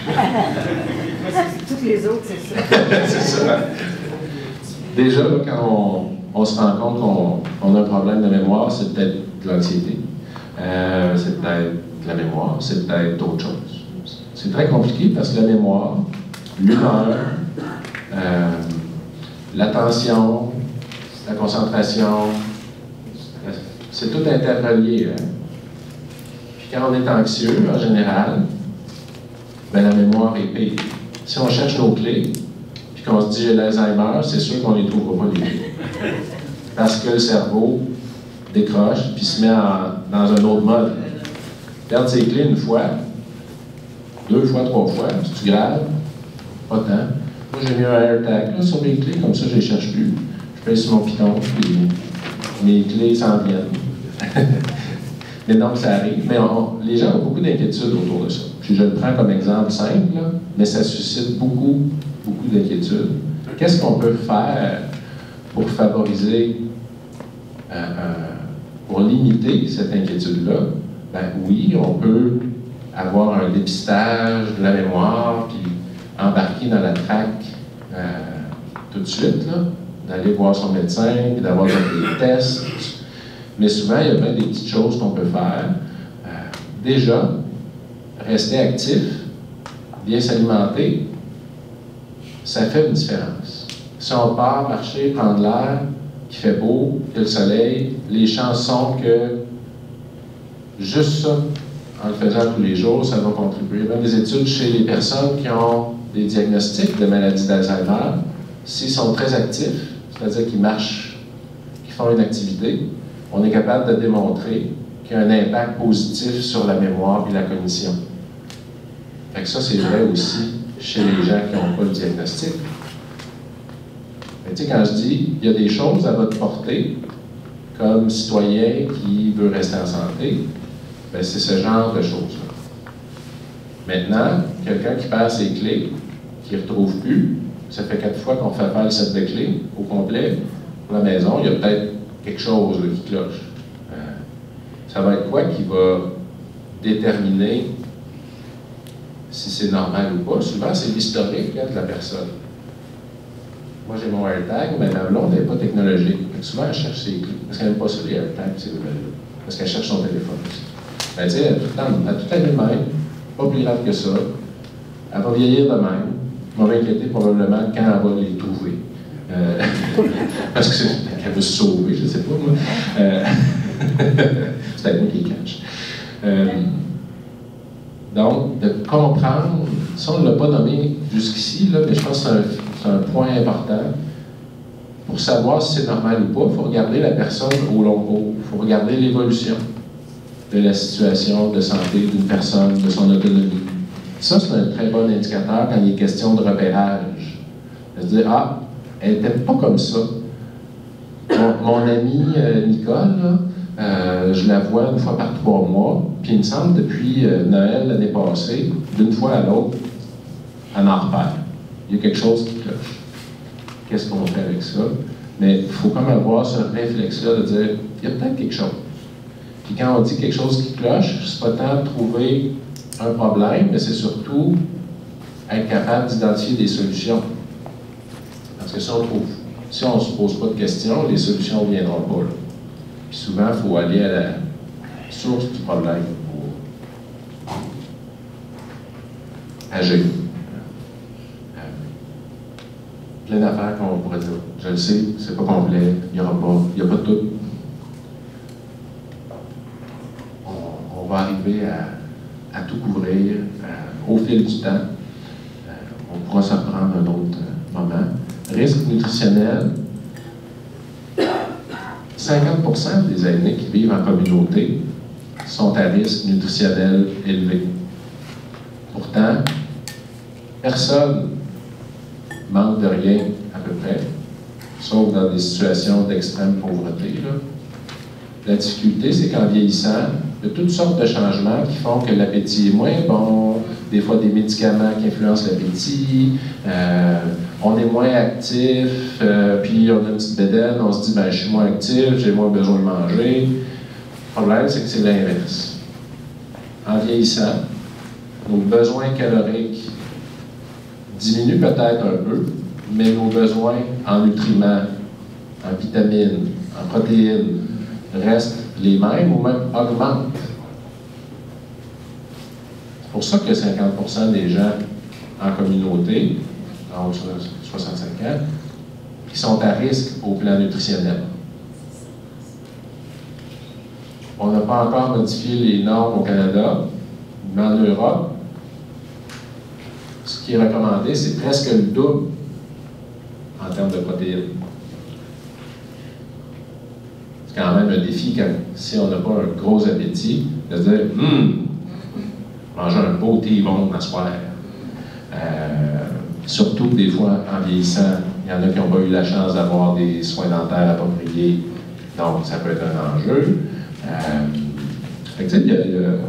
Toutes les autres, c'est ça. C'est ça. Déjà, là, quand on, on se rend compte qu'on on a un problème de mémoire, c'est peut-être de l'anxiété, euh, c'est peut-être de la mémoire, c'est peut-être d'autres choses. C'est très compliqué parce que la mémoire, l'humeur, euh, l'attention, la concentration, c'est tout interrelié. Hein? Puis quand on est anxieux, en général, ben la mémoire est pire. Si on cherche nos clés, puis qu'on se dit j'ai l'Alzheimer, c'est sûr qu'on ne les trouvera pas les clés. Parce que le cerveau décroche, puis se met en, dans un autre mode. Perdre ses clés une fois, deux fois, trois fois, c'est grave, pas tant. Moi j'ai mis un AirTag là, sur mes clés, comme ça je ne les cherche plus. Je pèse sur mon piton, puis mes clés s'en viennent. Mais non, ça arrive. Mais on, les gens ont beaucoup d'inquiétudes autour de ça. Puis je le prends comme exemple simple, là, mais ça suscite beaucoup, beaucoup d'inquiétudes. Qu'est-ce qu'on peut faire pour favoriser, euh, euh, pour limiter cette inquiétude-là? Ben oui, on peut avoir un dépistage de la mémoire, puis embarquer dans la traque euh, tout de suite, là, d'aller voir son médecin, puis d'avoir des tests. Mais souvent, il y a bien des petites choses qu'on peut faire. Euh, déjà, rester actif, bien s'alimenter, ça fait une différence. Si on part marcher, prendre l'air, qu'il fait beau, qu'il y a le soleil, les chances sont que juste ça, en le faisant tous les jours, ça va contribuer. Il y a même des études chez les personnes qui ont des diagnostics de maladie d'Alzheimer. S'ils sont très actifs, c'est-à-dire qu'ils marchent, qu'ils font une activité, on est capable de démontrer qu'il y a un impact positif sur la mémoire et la cognition. Fait que ça, c'est vrai aussi chez les gens qui n'ont pas le diagnostic. Tu sais, quand je dis, il y a des choses à votre portée, comme citoyen qui veut rester en santé, ben c'est ce genre de choses-là. Maintenant, quelqu'un qui perd ses clés, qui ne retrouve plus, ça fait quatre fois qu'on fait faire le set de clés au complet. Pour la maison, il y a peut-être quelque chose là, qui cloche. Euh, ça va être quoi qui va déterminer si c'est normal ou pas? Souvent, c'est l'historique de la personne. Moi, j'ai mon AirTag, mais ma blonde n'est pas technologique. Souvent, elle cherche ses clés. Parce qu'elle n'aime pas ça, les AirTags, ces nouvelles-là. Parce qu'elle cherche son téléphone aussi. Ben, tu sais, elle a tout le temps, elle a tout le temps de même, pas plus grave que ça. Elle va vieillir de même. Elle va m'inquiéter probablement quand elle va les trouver. Euh, parce qu'elle veut se sauver, je ne sais pas, moi. Euh, c'est peut-être moi qui les cache. Euh, donc, de comprendre, ça, on ne l'a pas nommé jusqu'ici, là, mais je pense que c'est un, c'est un point important. Pour savoir si c'est normal ou pas, il faut regarder la personne au long cours. Il faut regarder l'évolution de la situation de santé d'une personne, de son autonomie. Ça, c'est un très bon indicateur quand il est question de repérage. De se dire, ah, elle n'était pas comme ça. Mon, mon amie euh, Nicole, là, euh, je la vois une fois par trois mois, puis il me semble, depuis euh, Noël l'année passée, d'une fois à l'autre, elle en repère. Il y a quelque chose qui cloche. Qu'est-ce qu'on fait avec ça? Mais il faut comme avoir ce réflexe-là de dire, il y a peut-être quelque chose. Puis quand on dit quelque chose qui cloche, c'est pas tant de trouver un problème, mais c'est surtout être capable d'identifier des solutions. Parce que si on trouve, si on ne se pose pas de questions, les solutions ne viendront pas. Là. Puis souvent, il faut aller à la source du problème pour agir. Plein d'affaires qu'on pourrait dire. Je le sais, c'est pas complet, il n'y aura pas, il n'y a pas de tout. On, on va arriver à, à tout couvrir à, au fil du temps. Euh, on pourra se reprendre un autre euh, moment. Risque nutritionnel. cinquante pour cent des aînés qui vivent en communauté sont à risque nutritionnel élevé. Pourtant, personne manque de rien à peu près, sauf dans des situations d'extrême pauvreté. Là. La difficulté, c'est qu'en vieillissant, il y a toutes sortes de changements qui font que l'appétit est moins bon, des fois des médicaments qui influencent l'appétit, euh, on est moins actif, euh, puis on a une petite bédaine, on se dit, ben, je suis moins actif, j'ai moins besoin de manger. Le problème, c'est que c'est l'inverse. En vieillissant, nos besoins caloriques diminuent peut-être un peu, mais nos besoins en nutriments, en vitamines, en protéines, restent les mêmes ou même augmentent. C'est pour ça que cinquante pour cent des gens en communauté, en haut de soixante-cinq ans, qui sont à risque au plan nutritionnel. On n'a pas encore modifié les normes au Canada, mais en Europe, ce qui est recommandé, c'est presque le double en termes de protéines. C'est quand même un défi quand, si on n'a pas un gros appétit, de se dire hum, manger un beau thé bon à soir. Euh, surtout des fois en vieillissant, il y en a qui n'ont pas eu la chance d'avoir des soins dentaires appropriés, donc ça peut être un enjeu. Euh, fait que, il y a, il y a,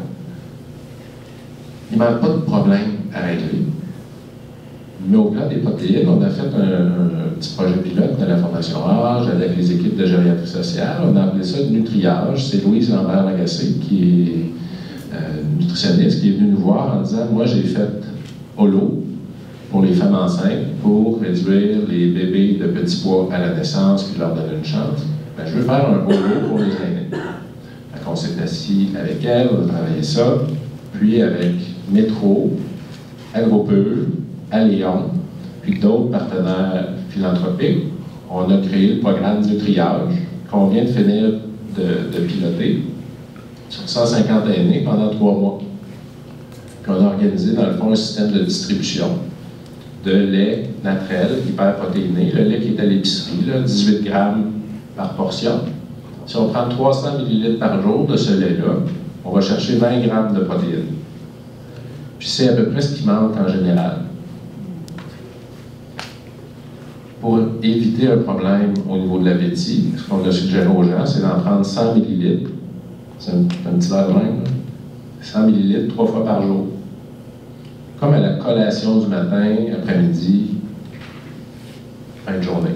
il manque pas de problème à régler. Mais au plan des protéines, on a fait un, un petit projet pilote de la Fondation Âge avec les équipes de gériatrie sociale. On a appelé ça nutriage. C'est Louise Lambert-Lagacé, qui est euh, nutritionniste, qui est venue nous voir en disant, moi j'ai fait Holo pour les femmes enceintes pour réduire les bébés de petits poids à la naissance puis leur donner une chance. Ben, je veux faire un Holo pour les aînés. Donc on s'est assis avec elle, on a travaillé ça. puis avec Métro, AgroPure, Aléon, puis d'autres partenaires philanthropiques, on a créé le programme Nutriage qu'on vient de finir de, de piloter sur cent cinquante aînés pendant trois mois. Puis on a organisé, dans le fond, un système de distribution de lait naturel, hyperprotéiné, le lait qui est à l'épicerie, là, dix-huit grammes par portion. Si on prend trois cents millilitres par jour de ce lait-là, on va chercher vingt grammes de protéines. Puis c'est à peu près ce qui manque en général. Pour éviter un problème au niveau de l'appétit, ce qu'on a suggéré aux gens, c'est d'en prendre cent millilitres. C'est un, un petit verre de même, là. cent millilitres trois fois par jour. Comme à la collation du matin, après-midi, fin de journée.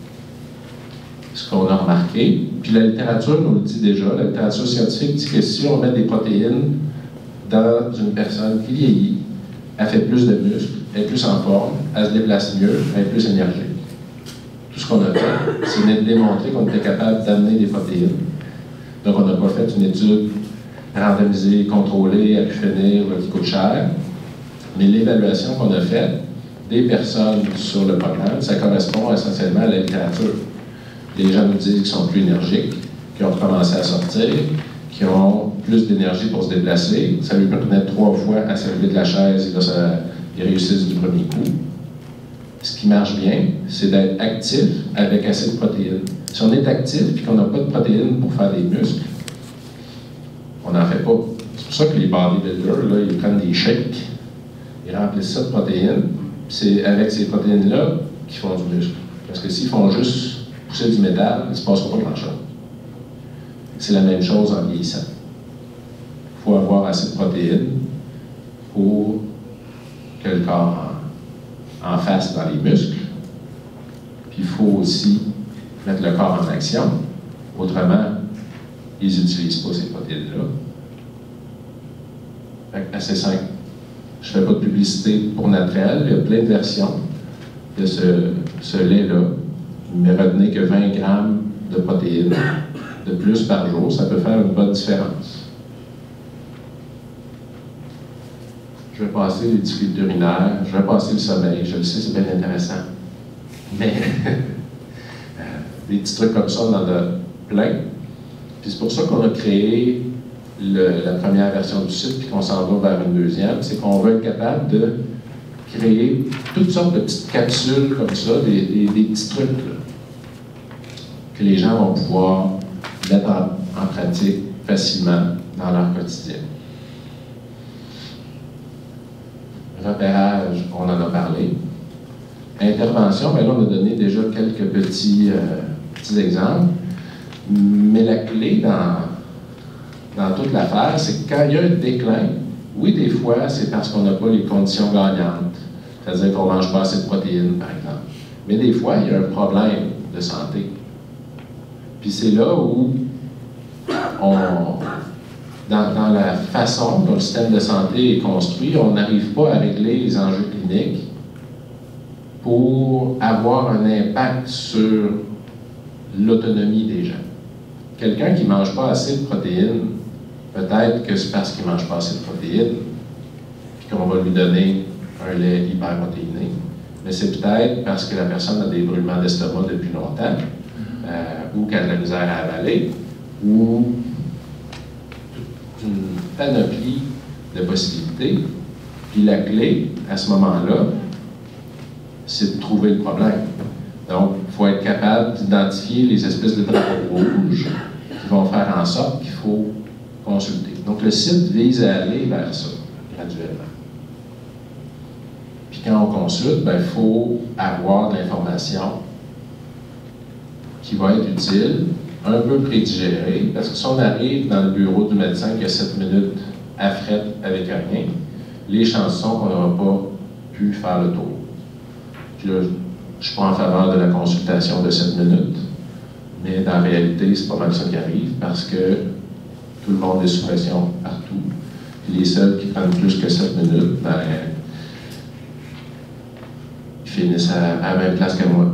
Ce qu'on a remarqué, puis la littérature nous le dit déjà, la littérature scientifique dit que si on met des protéines dans une personne qui vieillit, elle fait plus de muscles, elle est plus en forme, elle se déplace mieux, elle est plus énergique. Tout ce qu'on a fait, c'est de démontrer qu'on était capable d'amener des protéines. Donc on n'a pas fait une étude randomisée, contrôlée, à pu finir, qui coûte cher, mais l'évaluation qu'on a faite des personnes sur le programme, ça correspond essentiellement à la littérature. Les gens nous disent qu'ils sont plus énergiques, qui ont commencé à sortir, qui ont plus d'énergie pour se déplacer. Ça lui prenait trois fois à se lever de la chaise et là, ça, ils réussissent du premier coup. Ce qui marche bien, c'est d'être actif avec assez de protéines. Si on est actif et qu'on n'a pas de protéines pour faire des muscles, on n'en fait pas. C'est pour ça que les bodybuilders, là, ils prennent des shakes, ils remplissent ça de protéines, c'est avec ces protéines-là qu'ils font du muscle. Parce que s'ils font juste pousser du métal, il ne se passera pas grand-chose. C'est la même chose en vieillissant. Il faut avoir assez de protéines pour que le corps en, en fasse dans les muscles. Puis il faut aussi mettre le corps en action. Autrement, ils n'utilisent pas ces protéines-là. Fait assez simple. Je ne fais pas de publicité pour Natrel. Il y a plein de versions de ce, ce lait-là. Mais retenez que vingt grammes de protéines de plus par jour, ça peut faire une bonne différence. Je vais passer les difficultés urinaires, je vais passer le sommeil, je le sais, c'est bien intéressant. Mais des petits trucs comme ça, on en a plein. Puis c'est pour ça qu'on a créé le, la première version du site, puis qu'on s'en va vers une deuxième, c'est qu'on veut être capable de créer toutes sortes de petites capsules comme ça, des, des, des petits trucs là, que les gens vont pouvoir mettre en, en pratique facilement dans leur quotidien. Repérage, on en a parlé. Intervention, bien là, on a donné déjà quelques petits, euh, petits exemples. Mais la clé dans, dans toute l'affaire, c'est que quand il y a un déclin, oui, des fois, c'est parce qu'on n'a pas les conditions gagnantes. C'est-à-dire qu'on ne mange pas assez de protéines, par exemple. Mais des fois, il y a un problème de santé. Puis c'est là où, on, dans, dans la façon dont le système de santé est construit, on n'arrive pas à régler les enjeux cliniques pour avoir un impact sur l'autonomie des gens. Quelqu'un qui ne mange pas assez de protéines, peut-être que c'est parce qu'il ne mange pas assez de protéines, puis qu'on va lui donner un lait hyperprotéiné, mais c'est peut-être parce que la personne a des brûlements d'estomac depuis longtemps, euh, ou qu'elle a de la misère à avaler, ou une panoplie de possibilités. Puis la clé, à ce moment-là, c'est de trouver le problème. Donc, il faut être capable d'identifier les espèces de drapeaux rouges qui vont faire en sorte qu'il faut consulter. Donc, le site vise à aller vers ça, graduellement. Puis quand on consulte, ben, il faut avoir de l'information qui va être utile, un peu prédigérée, parce que si on arrive dans le bureau du médecin qui a sept minutes à fret avec rien, les chances sont qu'on n'aura pas pu faire le tour. Puis là, je ne suis pas en faveur de la consultation de sept minutes, mais dans la réalité, c'est pas mal ça qui arrive, parce que tout le monde est sous pression partout. Puis les seuls qui prennent plus que sept minutes, ben, ils finissent à, à la même place que moi.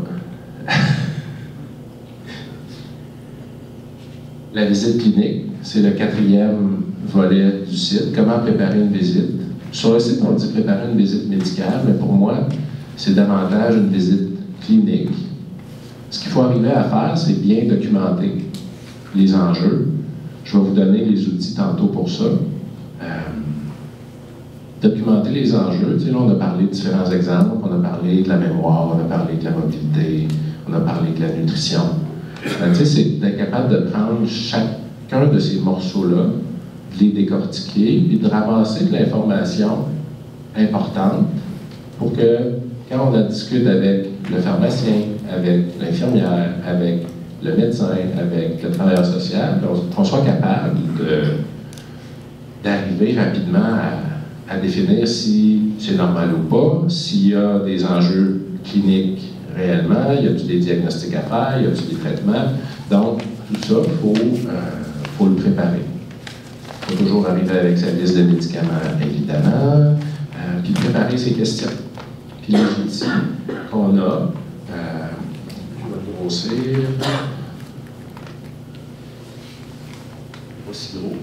La visite clinique, c'est le quatrième volets du site. Comment préparer une visite. Sur le site, on dit préparer une visite médicale, mais pour moi, c'est davantage une visite clinique. Ce qu'il faut arriver à faire, c'est bien documenter les enjeux. Je vais vous donner les outils tantôt pour ça. Euh, documenter les enjeux. Tu sais, là, on a parlé de différents exemples. On a parlé de la mémoire, on a parlé de la mobilité, on a parlé de la nutrition. Euh, tu sais, c'est d'être capable de prendre chacun de ces morceaux-là, de les décortiquer, puis de ramasser de l'information importante pour que, quand on en discute avec le pharmacien, avec l'infirmière, avec le médecin, avec le travailleur social, qu'on soit capable d'arriver rapidement à, à définir si c'est normal ou pas, s'il y a des enjeux cliniques réellement, y a-t-il des diagnostics à faire, y a-t-il des traitements. Donc, tout ça, il faut, euh, faut le préparer. Il faut toujours arriver avec sa liste de médicaments, évidemment, euh, puis préparer ses questions. Puis les outils qu'on a, euh, je vais grossir. Pas si gros.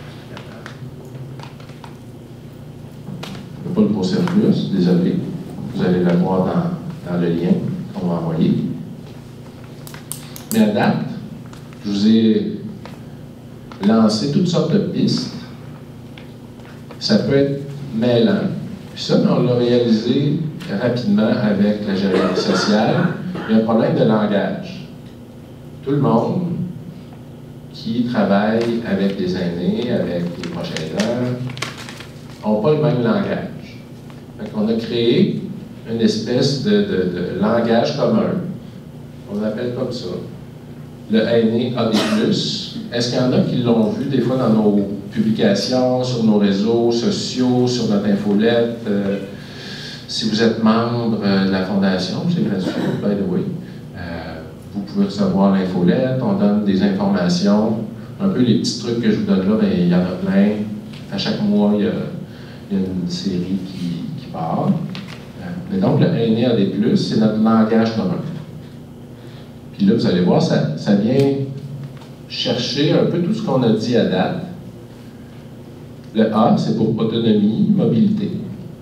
Je ne peux pas le grossir plus, désolé. Vous allez le voir dans, dans le lien qu'on va envoyer. Mais à date, je vous ai lancé toutes sortes de pistes. Ça peut être mêlant. Puis ça, on l'a réalisé rapidement avec la gériatrie sociale. Il y a un problème de langage. Tout le monde qui travaille avec des aînés, avec des proches aidants, n'ont pas le même langage. Donc, on a créé une espèce de, de, de langage commun. On appelle comme ça. Le aîné A D plus. Est-ce qu'il y en a qui l'ont vu des fois dans nos publications, sur nos réseaux sociaux, sur notre infolette? Euh, si vous êtes membre euh, de la Fondation, c'est gratuit, by the way. Euh, vous pouvez recevoir l'infolette, on donne des informations. Un peu les petits trucs que je vous donne là, bien, il y en a plein. À chaque mois, il y a, il y a une série qui, qui part. Euh, mais donc, le aîné A D plus, c'est notre langage commun. Puis là, vous allez voir, ça, ça vient chercher un peu tout ce qu'on a dit à date. Le A, c'est pour autonomie, mobilité.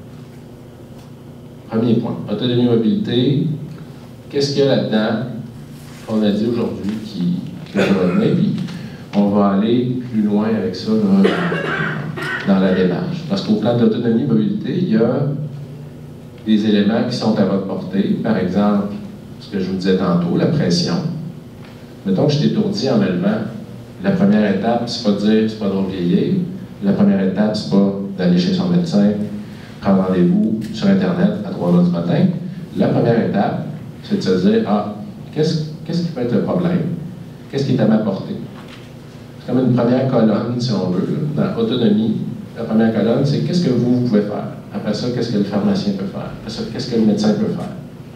Premier point. Autonomie, mobilité. Qu'est-ce qu'il y a là-dedans qu'on a dit aujourd'hui qui, qui va revenir? Puis on va aller plus loin avec ça là, dans la démarche. Parce qu'au plan de l'autonomie, mobilité, il y a des éléments qui sont à votre portée. Par exemple, ce que je vous disais tantôt, la pression. Mettons que je t'étourdis en me levant. La première étape, c'est pas de dire c'est pas drôle vieillir. La première étape, c'est pas d'aller chez son médecin, prendre rendez-vous sur Internet à trois heures du matin. La première étape, c'est de se dire ah, qu'est-ce, qu'est-ce qui peut être le problème? Qu'est-ce qui est à ma portée? C'est comme une première colonne, si on veut, là, dans l'autonomie. La première colonne, c'est qu'est-ce que vous, vous pouvez faire? Après ça, qu'est-ce que le pharmacien peut faire? Après ça, qu'est-ce que le médecin peut faire?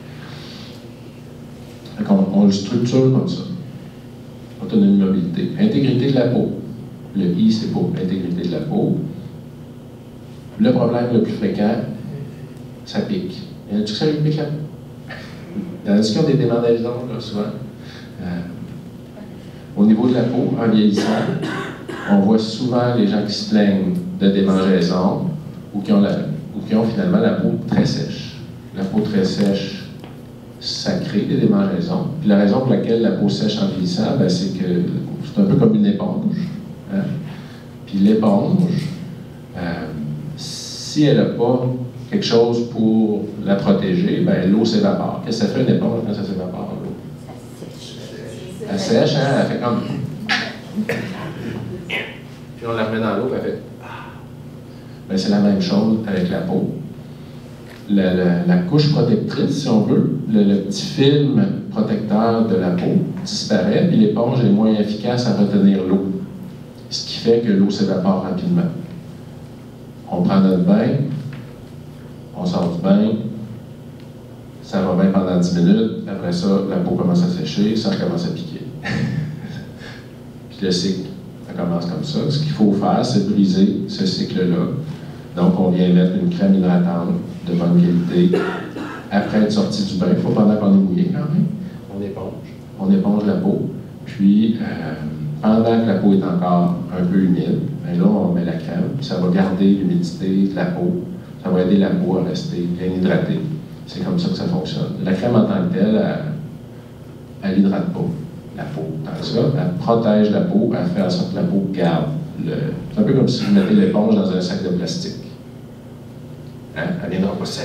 On, on le structure comme ça. Autonomie, mobilité. Intégrité de la peau. Le I, c'est pour intégrité de la peau. Le problème le plus fréquent, ça pique. Il y en a-tu que ça lui pique là? Il y en a-tu qui ont des démandaisons, là, souvent? Euh, au niveau de la peau, en vieillissant, on voit souvent les gens qui se plaignent de démangeaisons ou qui ont, la, ou qui ont finalement la peau très sèche. La peau très sèche, ça crée des démangeaisons. Puis la raison pour laquelle la peau sèche en vieillissant, ben, c'est que c'est un peu comme une éponge. Hein? Puis l'éponge, euh, si elle n'a pas quelque chose pour la protéger, ben, l'eau s'évapore. Qu'est-ce que ça fait une éponge quand ça s'évapore, l'eau? Elle sèche, hein? Elle fait comme... Puis on la remet dans l'eau, elle fait... Ben, c'est la même chose avec la peau. La, la, la couche protectrice, si on veut, le, le petit film protecteur de la peau disparaît, puis l'éponge est moins efficace à retenir l'eau. Ce qui fait que l'eau s'évapore rapidement. On prend notre bain, on sort du bain, ça va bien pendant dix minutes, après ça, la peau commence à sécher, ça commence à piquer. Puis le cycle, ça commence comme ça. Ce qu'il faut faire, c'est briser ce cycle-là. Donc, on vient mettre une crème hydratante de bonne qualité. Après être sorti du bain, il faut pendant qu'on est mouillé quand même, on éponge. On éponge la peau. Puis, euh, pendant que la peau est encore un peu humide, bien là, on met la crème, puis ça va garder l'humidité de la peau. Ça va aider la peau à rester bien hydratée. C'est comme ça que ça fonctionne. La crème en tant que telle, elle n'hydrate pas la peau. Tant que ça, elle protège la peau, elle fait en sorte que la peau garde le... C'est un peu comme si vous mettez l'éponge dans un sac de plastique. Hein? Elle ne viendra pas sec.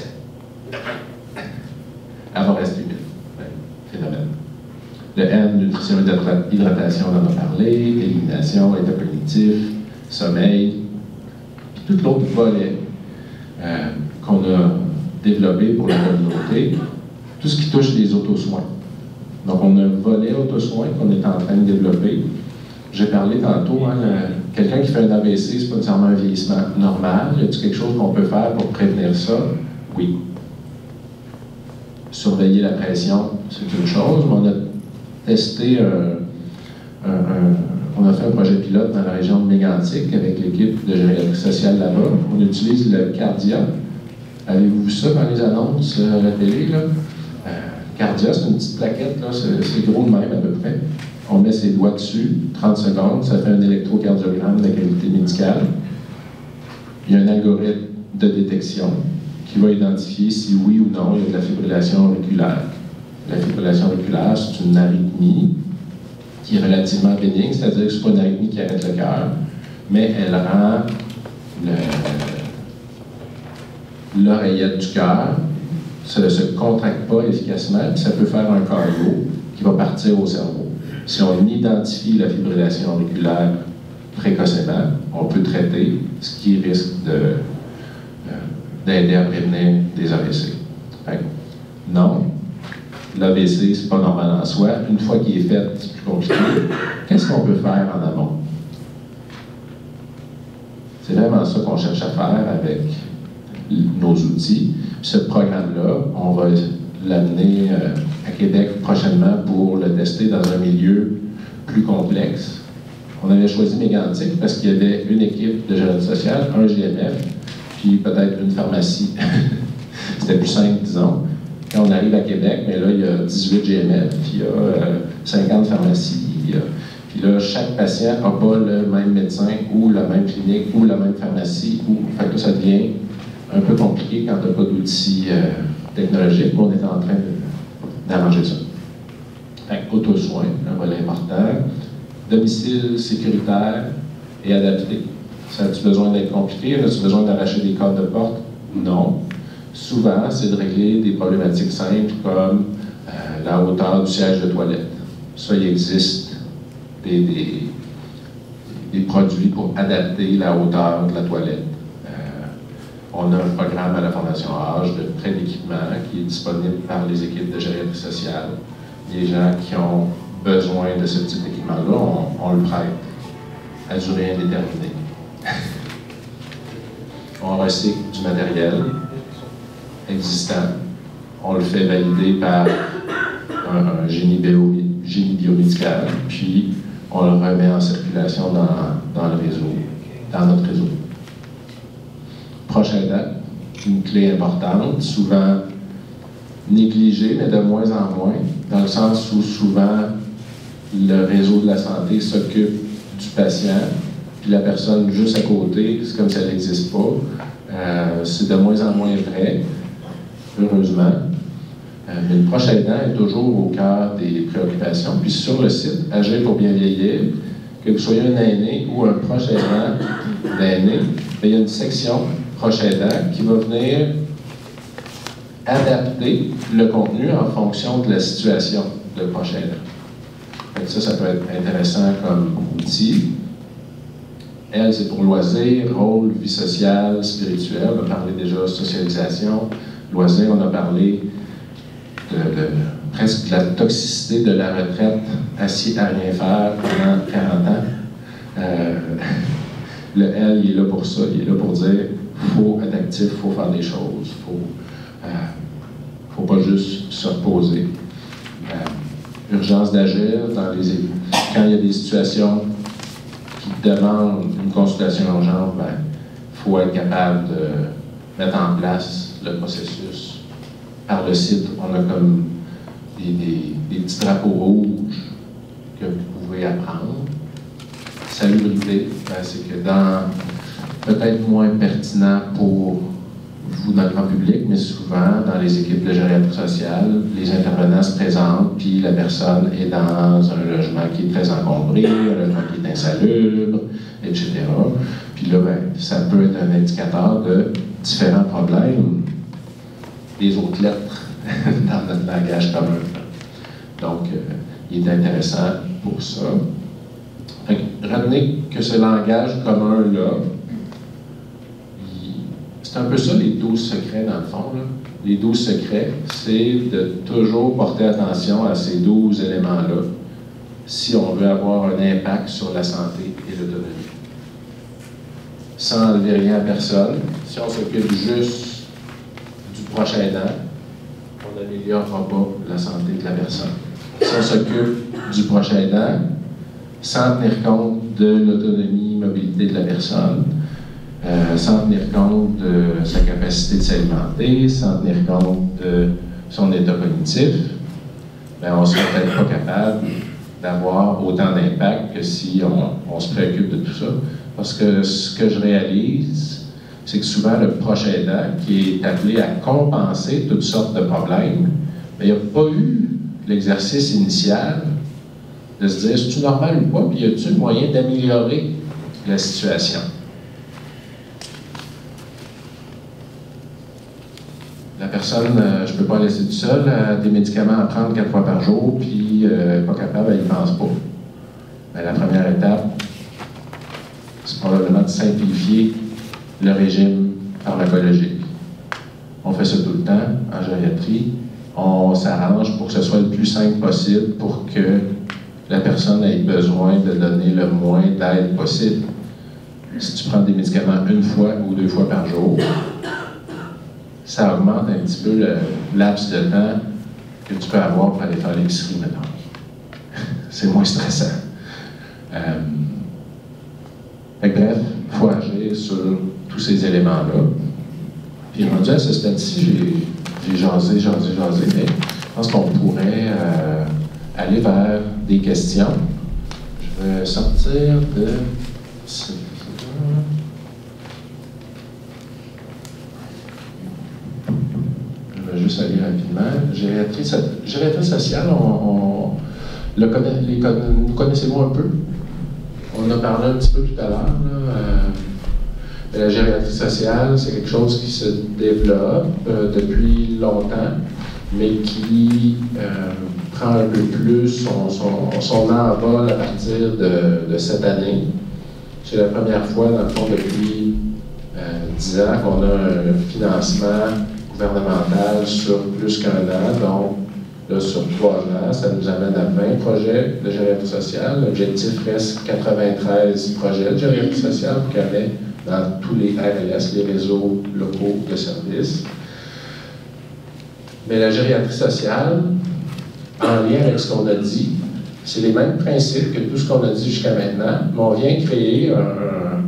Elle va rester humide. Ouais, phénomène. Le N, nutrition et hydratation, on en a parlé, élimination, état cognitif, sommeil, puis tout l'autre volet euh, qu'on a développé pour la communauté, tout ce qui touche les autosoins. Donc, on a un volet autosoins qu'on est en train de développer. J'ai parlé tantôt, hein, quelqu'un qui fait un A V C, c'est pas nécessairement un vieillissement normal. Y a-t-il quelque chose qu'on peut faire pour prévenir ça? Oui. Surveiller la pression, c'est une chose, mais on a testé un, un, un, on a fait un projet pilote dans la région de Mégantic avec l'équipe de gériatrie sociale là-bas. On utilise le Cardia. Avez-vous vu ça dans les annonces à la télé, là? Euh, Cardia, c'est une petite plaquette, là, c'est gros de même à peu près. On met ses doigts dessus, trente secondes, ça fait un électrocardiogramme de qualité médicale. Il y a un algorithme de détection qui va identifier si oui ou non il y a de la fibrillation auriculaire. La fibrillation auriculaire, c'est une arythmie qui est relativement bénigne, c'est-à-dire que ce n'est pas une arythmie qui arrête le cœur, mais elle rend l'oreillette du cœur ne se contracte pas efficacement, puis ça peut faire un cardio qui va partir au cerveau. Si on identifie la fibrillation auriculaire précocement, on peut traiter, ce qui risque d'aider à prévenir des A V C. Fait, non, l'A V C, c'est pas normal en soi. Une fois qu'il est fait, c'est plus compliqué. Qu'est-ce qu'on peut faire en amont? C'est vraiment ça qu'on cherche à faire avec nos outils. Puis ce programme-là, on va l'amener euh, à Québec prochainement pour le tester dans un milieu plus complexe. On avait choisi Mégantic parce qu'il y avait une équipe de gériatrie sociale, un G M F, puis peut-être une pharmacie. C'était plus simple, disons. Quand on arrive à Québec, mais là, il y a dix-huit G M F, puis il y a euh, cinquante pharmacies. Il y a, puis là, chaque patient n'a pas le même médecin ou la même clinique ou la même pharmacie. Ou, fait que là, ça devient un peu compliqué quand tu n'as pas d'outils euh, technologiques. On est en train d'arranger ça. Fait que auto-soin, un volet important. Domicile sécuritaire et adapté. Ça a-tu besoin d'être compliqué? As-tu besoin d'arracher des cadres de porte? Non. Souvent, c'est de régler des problématiques simples comme euh, la hauteur du siège de toilette. Ça, il existe des, des, des produits pour adapter la hauteur de la toilette. Euh, on a un programme à la Fondation Âge de prêt d'équipement qui est disponible par les équipes de gériatrie sociale. Les gens qui ont besoin de ce type d'équipement-là, on, on le prête à durée indéterminée. On recycle du matériel existant. On le fait valider par un, un génie, bio, génie biomédical, puis on le remet en circulation dans, dans le réseau, dans notre réseau. Prochaine étape, une clé importante, souvent négligée, mais de moins en moins, dans le sens où souvent le réseau de la santé s'occupe du patient, puis la personne juste à côté, c'est comme si elle n'existe pas. Euh, c'est de moins en moins vrai, heureusement. Euh, mais le proche aidant est toujours au cœur des préoccupations. Puis sur le site Agir pour bien vieillir, que vous soyez un aîné ou un proche aidant d'aîné, il y a une section proche aidant qui va venir adapter le contenu en fonction de la situation de proche aidant. Ça, ça peut être intéressant comme outil. Elle, c'est pour loisirs, rôle, vie sociale, spirituelle. On a parlé déjà de socialisation. Loisirs, on a parlé de, de, presque de la toxicité de la retraite assis à rien faire pendant quarante ans. Euh, le L, il est là pour ça. Il est là pour dire il faut être actif, il faut faire des choses. Il ne euh, faut pas juste se reposer. Euh, urgence d'agir dans les quand il y a des situations qui demandent une consultation urgente, il ben, faut être capable de mettre en place le processus. Par le site, on a comme des, des, des petits drapeaux rouges que vous pouvez apprendre. salubrité, ben, c'est que dans, peut-être moins pertinent pour vous dans le grand public, mais souvent dans les équipes de gériatrie sociale, les intervenants se présentent, puis la personne est dans un logement qui est très encombré, un logement qui est insalubre, et cetera. Puis là, ben, ça peut être un indicateur de différents problèmes des autres lettres dans notre langage commun. Donc, euh, il est intéressant pour ça. Donc, retenez que ce langage commun-là, c'est un peu ça les douze secrets dans le fond. Là. Les douze secrets, c'est de toujours porter attention à ces douze éléments-là si on veut avoir un impact sur la santé et l'autonomie. Sans enlever rien à personne, si on s'occupe juste du prochain aidant, on n'améliorera pas la santé de la personne. Si on s'occupe du prochain aidant, sans tenir compte de l'autonomie et mobilité de la personne, euh, sans tenir compte de sa capacité de s'alimenter, sans tenir compte de son état cognitif, ben on ne sera peut-être pas capable d'avoir autant d'impact que si on, on se préoccupe de tout ça. Parce que ce que je réalise, c'est que souvent le proche aidant qui est appelé à compenser toutes sortes de problèmes, mais il n'y a pas eu l'exercice initial de se dire est-ce normal ou pas, puis y a-t-il moyen d'améliorer la situation. La personne, euh, je ne peux pas la laisser toute seule, elle a des médicaments à prendre quatre fois par jour, puis euh, pas capable, elle n'y pense pas. Mais la première étape, c'est probablement de simplifier le régime pharmacologique. On fait ça tout le temps en gériatrie. On s'arrange pour que ce soit le plus simple possible pour que la personne ait besoin de donner le moins d'aide possible. Si tu prends des médicaments une fois ou deux fois par jour, ça augmente un petit peu le laps de temps que tu peux avoir pour aller faire l'épicerie maintenant. C'est moins stressant. Euh, fait que bref, il faut agir sur tous ces éléments-là. Puis rendu à ce stade-ci, j'ai, j'ai jasé, jasé, jasé, mais je pense qu'on pourrait euh, aller vers des questions. Je vais sortir de... Je vais juste aller rapidement. Gériatrie, gériatrie sociale, on, on le connaît, les, nous connaissez-vous un peu? On en a parlé un petit peu tout à l'heure. Euh, la gériatrie sociale, c'est quelque chose qui se développe euh, depuis longtemps, mais qui euh, prend un peu plus son, son, son envol à partir de, de cette année. C'est la première fois, dans le fond, depuis euh, dix ans qu'on a un financement gouvernemental sur plus qu'un an, donc là, sur trois ans, ça nous amène à vingt projets de gériatrie sociale. L'objectif reste quatre-vingt-treize projets de gériatrie sociale qu'il y avait dans tous les R L S, les réseaux locaux de services. Mais la gériatrie sociale, en lien avec ce qu'on a dit, c'est les mêmes principes que tout ce qu'on a dit jusqu'à maintenant, mais on vient créer un,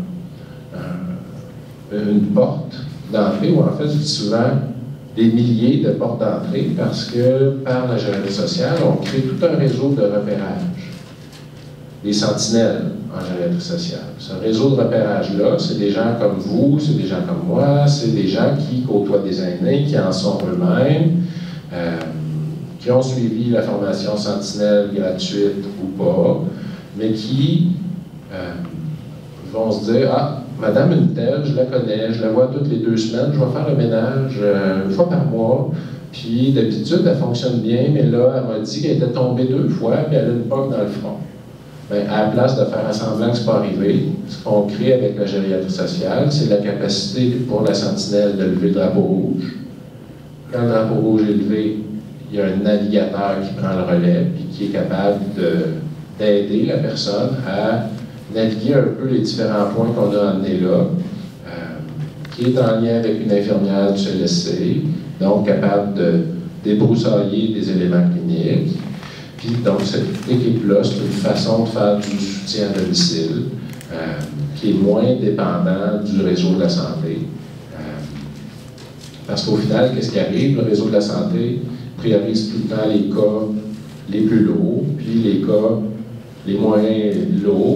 un, une porte d'entrée, ou en fait, je dis souvent, des milliers de portes d'entrée, parce que par la gériatrie sociale, on crée tout un réseau de repérage. Des sentinelles en gériatrie sociale. Ce réseau de repérage-là, c'est des gens comme vous, c'est des gens comme moi, c'est des gens qui côtoient des aînés, qui en sont eux-mêmes, euh, qui ont suivi la formation sentinelle gratuite ou pas, mais qui euh, vont se dire « Ah, Madame une telle, je la connais, je la vois toutes les deux semaines, je vais faire le ménage euh, une fois par mois, puis d'habitude, elle fonctionne bien, mais là, elle m'a dit qu'elle était tombée deux fois, puis elle a une poque dans le front. » Bien, à la place de faire semblant que ce n'est pas arrivé, ce qu'on crée avec la gériatrie sociale, c'est la capacité pour la sentinelle de lever le drapeau rouge. Quand le drapeau rouge est levé, il y a un navigateur qui prend le relais, puis qui est capable de, d'aider la personne à naviguer un peu les différents points qu'on a amenés là, euh, qui est en lien avec une infirmière du C L S C, donc capable de débroussailler des éléments cliniques. Puis donc cette équipe-là, c'est une façon de faire du soutien à domicile euh, qui est moins dépendant du réseau de la santé. Euh, parce qu'au final, qu'est-ce qui arrive? Le réseau de la santé priorise tout le temps les cas les plus lourds, puis les cas les moins lourds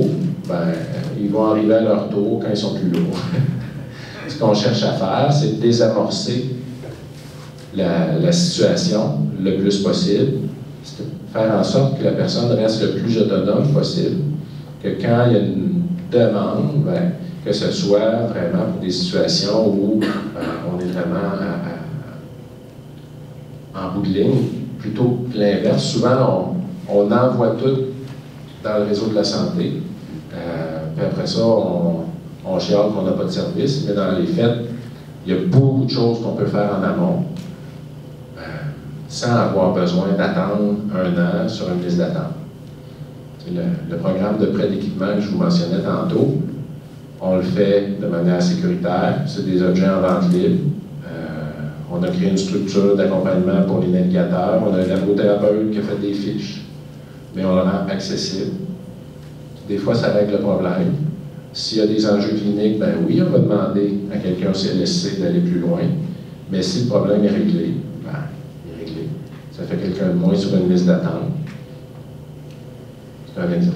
ben, ils vont arriver à leur tour quand ils sont plus lourds. Ce qu'on cherche à faire, c'est de désamorcer la, la situation le plus possible, c'est de faire en sorte que la personne reste le plus autonome possible, que quand il y a une demande, ben, que ce soit vraiment pour des situations où euh, on est vraiment à, à, en bout de ligne, plutôt que l'inverse. Souvent, on, on envoie tout dans le réseau de la santé, euh, puis après ça, on, on chiale qu'on n'a pas de service, mais dans les faits, il y a beaucoup de choses qu'on peut faire en amont, euh, sans avoir besoin d'attendre un an sur une liste d'attente. Le, le programme de prêt d'équipement que je vous mentionnais tantôt, on le fait de manière sécuritaire, c'est des objets en vente libre. Euh, on a créé une structure d'accompagnement pour les navigateurs, on a un ergothérapeute qui a fait des fiches, mais on le rend accessible. Des fois, ça règle le problème. S'il y a des enjeux cliniques, ben oui, on va demander à quelqu'un au C L S C d'aller plus loin, mais si le problème est réglé, ben, il est réglé. Ça fait quelqu'un de moins sur une liste d'attente. C'est un exemple.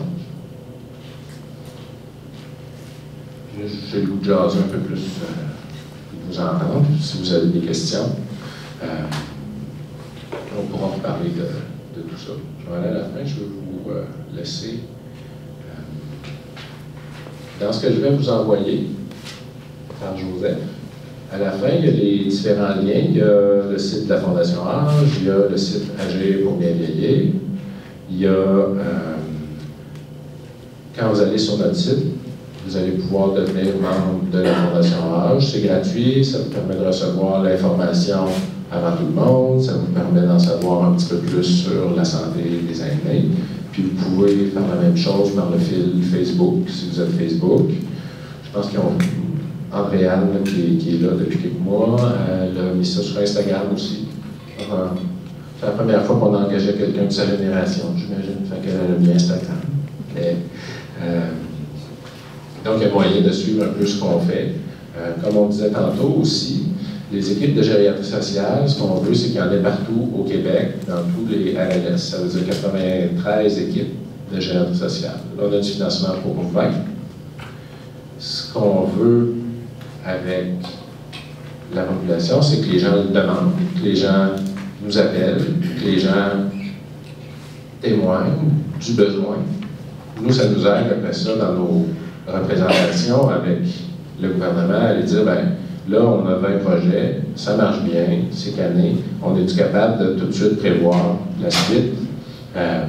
J'ai le goût de jaser un peu plus, euh, de vous entendre, si vous avez des questions. Euh, on pourra vous parler de, de tout ça. Je vais aller à la fin, je vais vous euh, laisser. Euh, dans ce que je vais vous envoyer par Joseph, à la fin, il y a les différents liens. Il y a le site de la Fondation Âge, il y a le site Agir pour bien vieillir. Il y a, euh, quand vous allez sur notre site, vous allez pouvoir devenir membre de la Fondation Âge. C'est gratuit, ça vous permet de recevoir l'information avant tout le monde, ça vous permet d'en savoir un petit peu plus sur la santé des aînés. Puis vous pouvez faire la même chose par le fil Facebook, si vous êtes Facebook. Je pense qu'ils ont Andréane qui, qui est là depuis quelques mois, elle a mis ça sur Instagram aussi. Enfin, c'est la première fois qu'on a engagé quelqu'un de sa génération, j'imagine, fait qu'elle a mis Instagram. Et, euh, Donc, il y a moyen de suivre un peu ce qu'on fait. Euh, comme on disait tantôt aussi, les équipes de gériatrie sociale, ce qu'on veut, c'est qu'il y en ait partout au Québec, dans tous les R L S. Ça veut dire quatre-vingt-treize équipes de gériatrie sociale. Là, on a du financement pour vingt. Ce qu'on veut avec la population, c'est que les gens le demandent, que les gens nous appellent, que les gens témoignent du besoin. Nous, ça nous aide après ça dans nos représentation avec le gouvernement, aller dire, ben là, on a vingt projets, ça marche bien, c'est canné, on est capable de tout de suite prévoir la suite. Euh,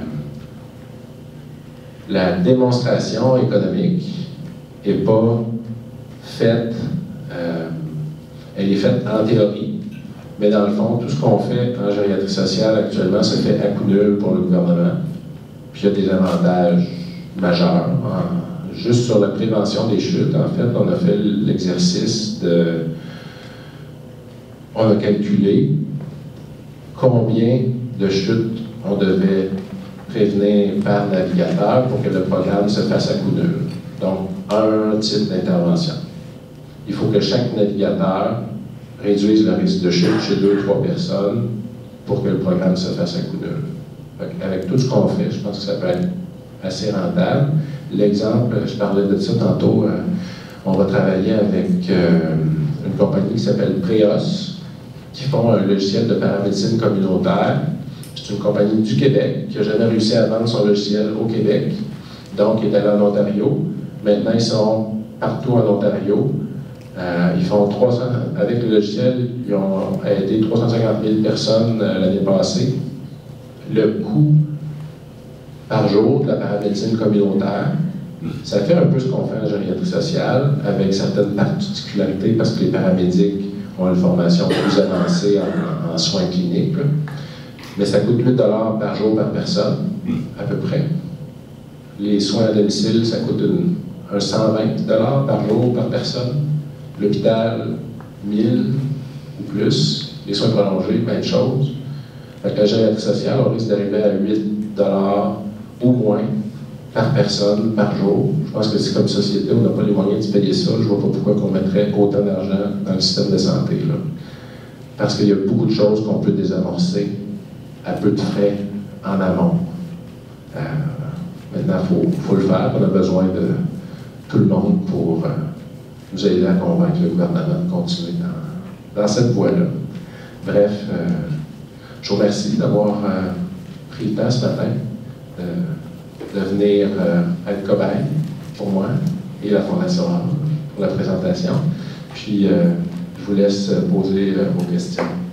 la démonstration économique n'est pas faite, euh, elle est faite en théorie, mais dans le fond, tout ce qu'on fait en gériatrie sociale actuellement se fait à coup nul pour le gouvernement, puis il y a des avantages majeurs. En, Juste sur la prévention des chutes, en fait, on a fait l'exercice de... On a calculé combien de chutes on devait prévenir par navigateur pour que le programme se fasse à coup nul. Donc, un type d'intervention. Il faut que chaque navigateur réduise le risque de chute chez deux ou trois personnes pour que le programme se fasse à coup nul. Avec tout ce qu'on fait, je pense que ça peut être assez rentable. L'exemple, je parlais de ça tantôt, euh, on va travailler avec euh, une compagnie qui s'appelle Préos, qui font un logiciel de paramédecine communautaire. C'est une compagnie du Québec qui n'a jamais réussi à vendre son logiciel au Québec, donc il est allé en Ontario. Maintenant, ils sont partout en Ontario. Euh, ils font trois cents, avec le logiciel, ils ont aidé trois cent cinquante mille personnes euh, l'année passée. Le coût par jour de la paramédecine communautaire, ça fait un peu ce qu'on fait en gériatrie sociale, avec certaines particularités, parce que les paramédics ont une formation plus avancée en, en soins cliniques. Là. Mais ça coûte huit dollars par jour par personne, à peu près. Les soins à domicile, ça coûte une, un cent vingt dollars par jour par personne. L'hôpital, mille ou plus. Les soins prolongés, plein de choses. Avec la gériatrie sociale, on risque d'arriver à huit dollars ou moins par personne, par jour. Je pense que c'est comme société, on n'a pas les moyens de payer ça. Je ne vois pas pourquoi on mettrait autant d'argent dans le système de santé. Là. Parce qu'il y a beaucoup de choses qu'on peut désamorcer à peu de frais en amont. Euh, maintenant, il faut, faut le faire. On a besoin de, tout le monde pour euh, nous aider à convaincre le gouvernement de continuer dans, dans cette voie-là. Bref, euh, je vous remercie d'avoir euh, pris le temps ce matin de, de venir euh, être cobaye pour moi et la Fondation Art pour la présentation. Puis, euh, je vous laisse poser euh, vos questions.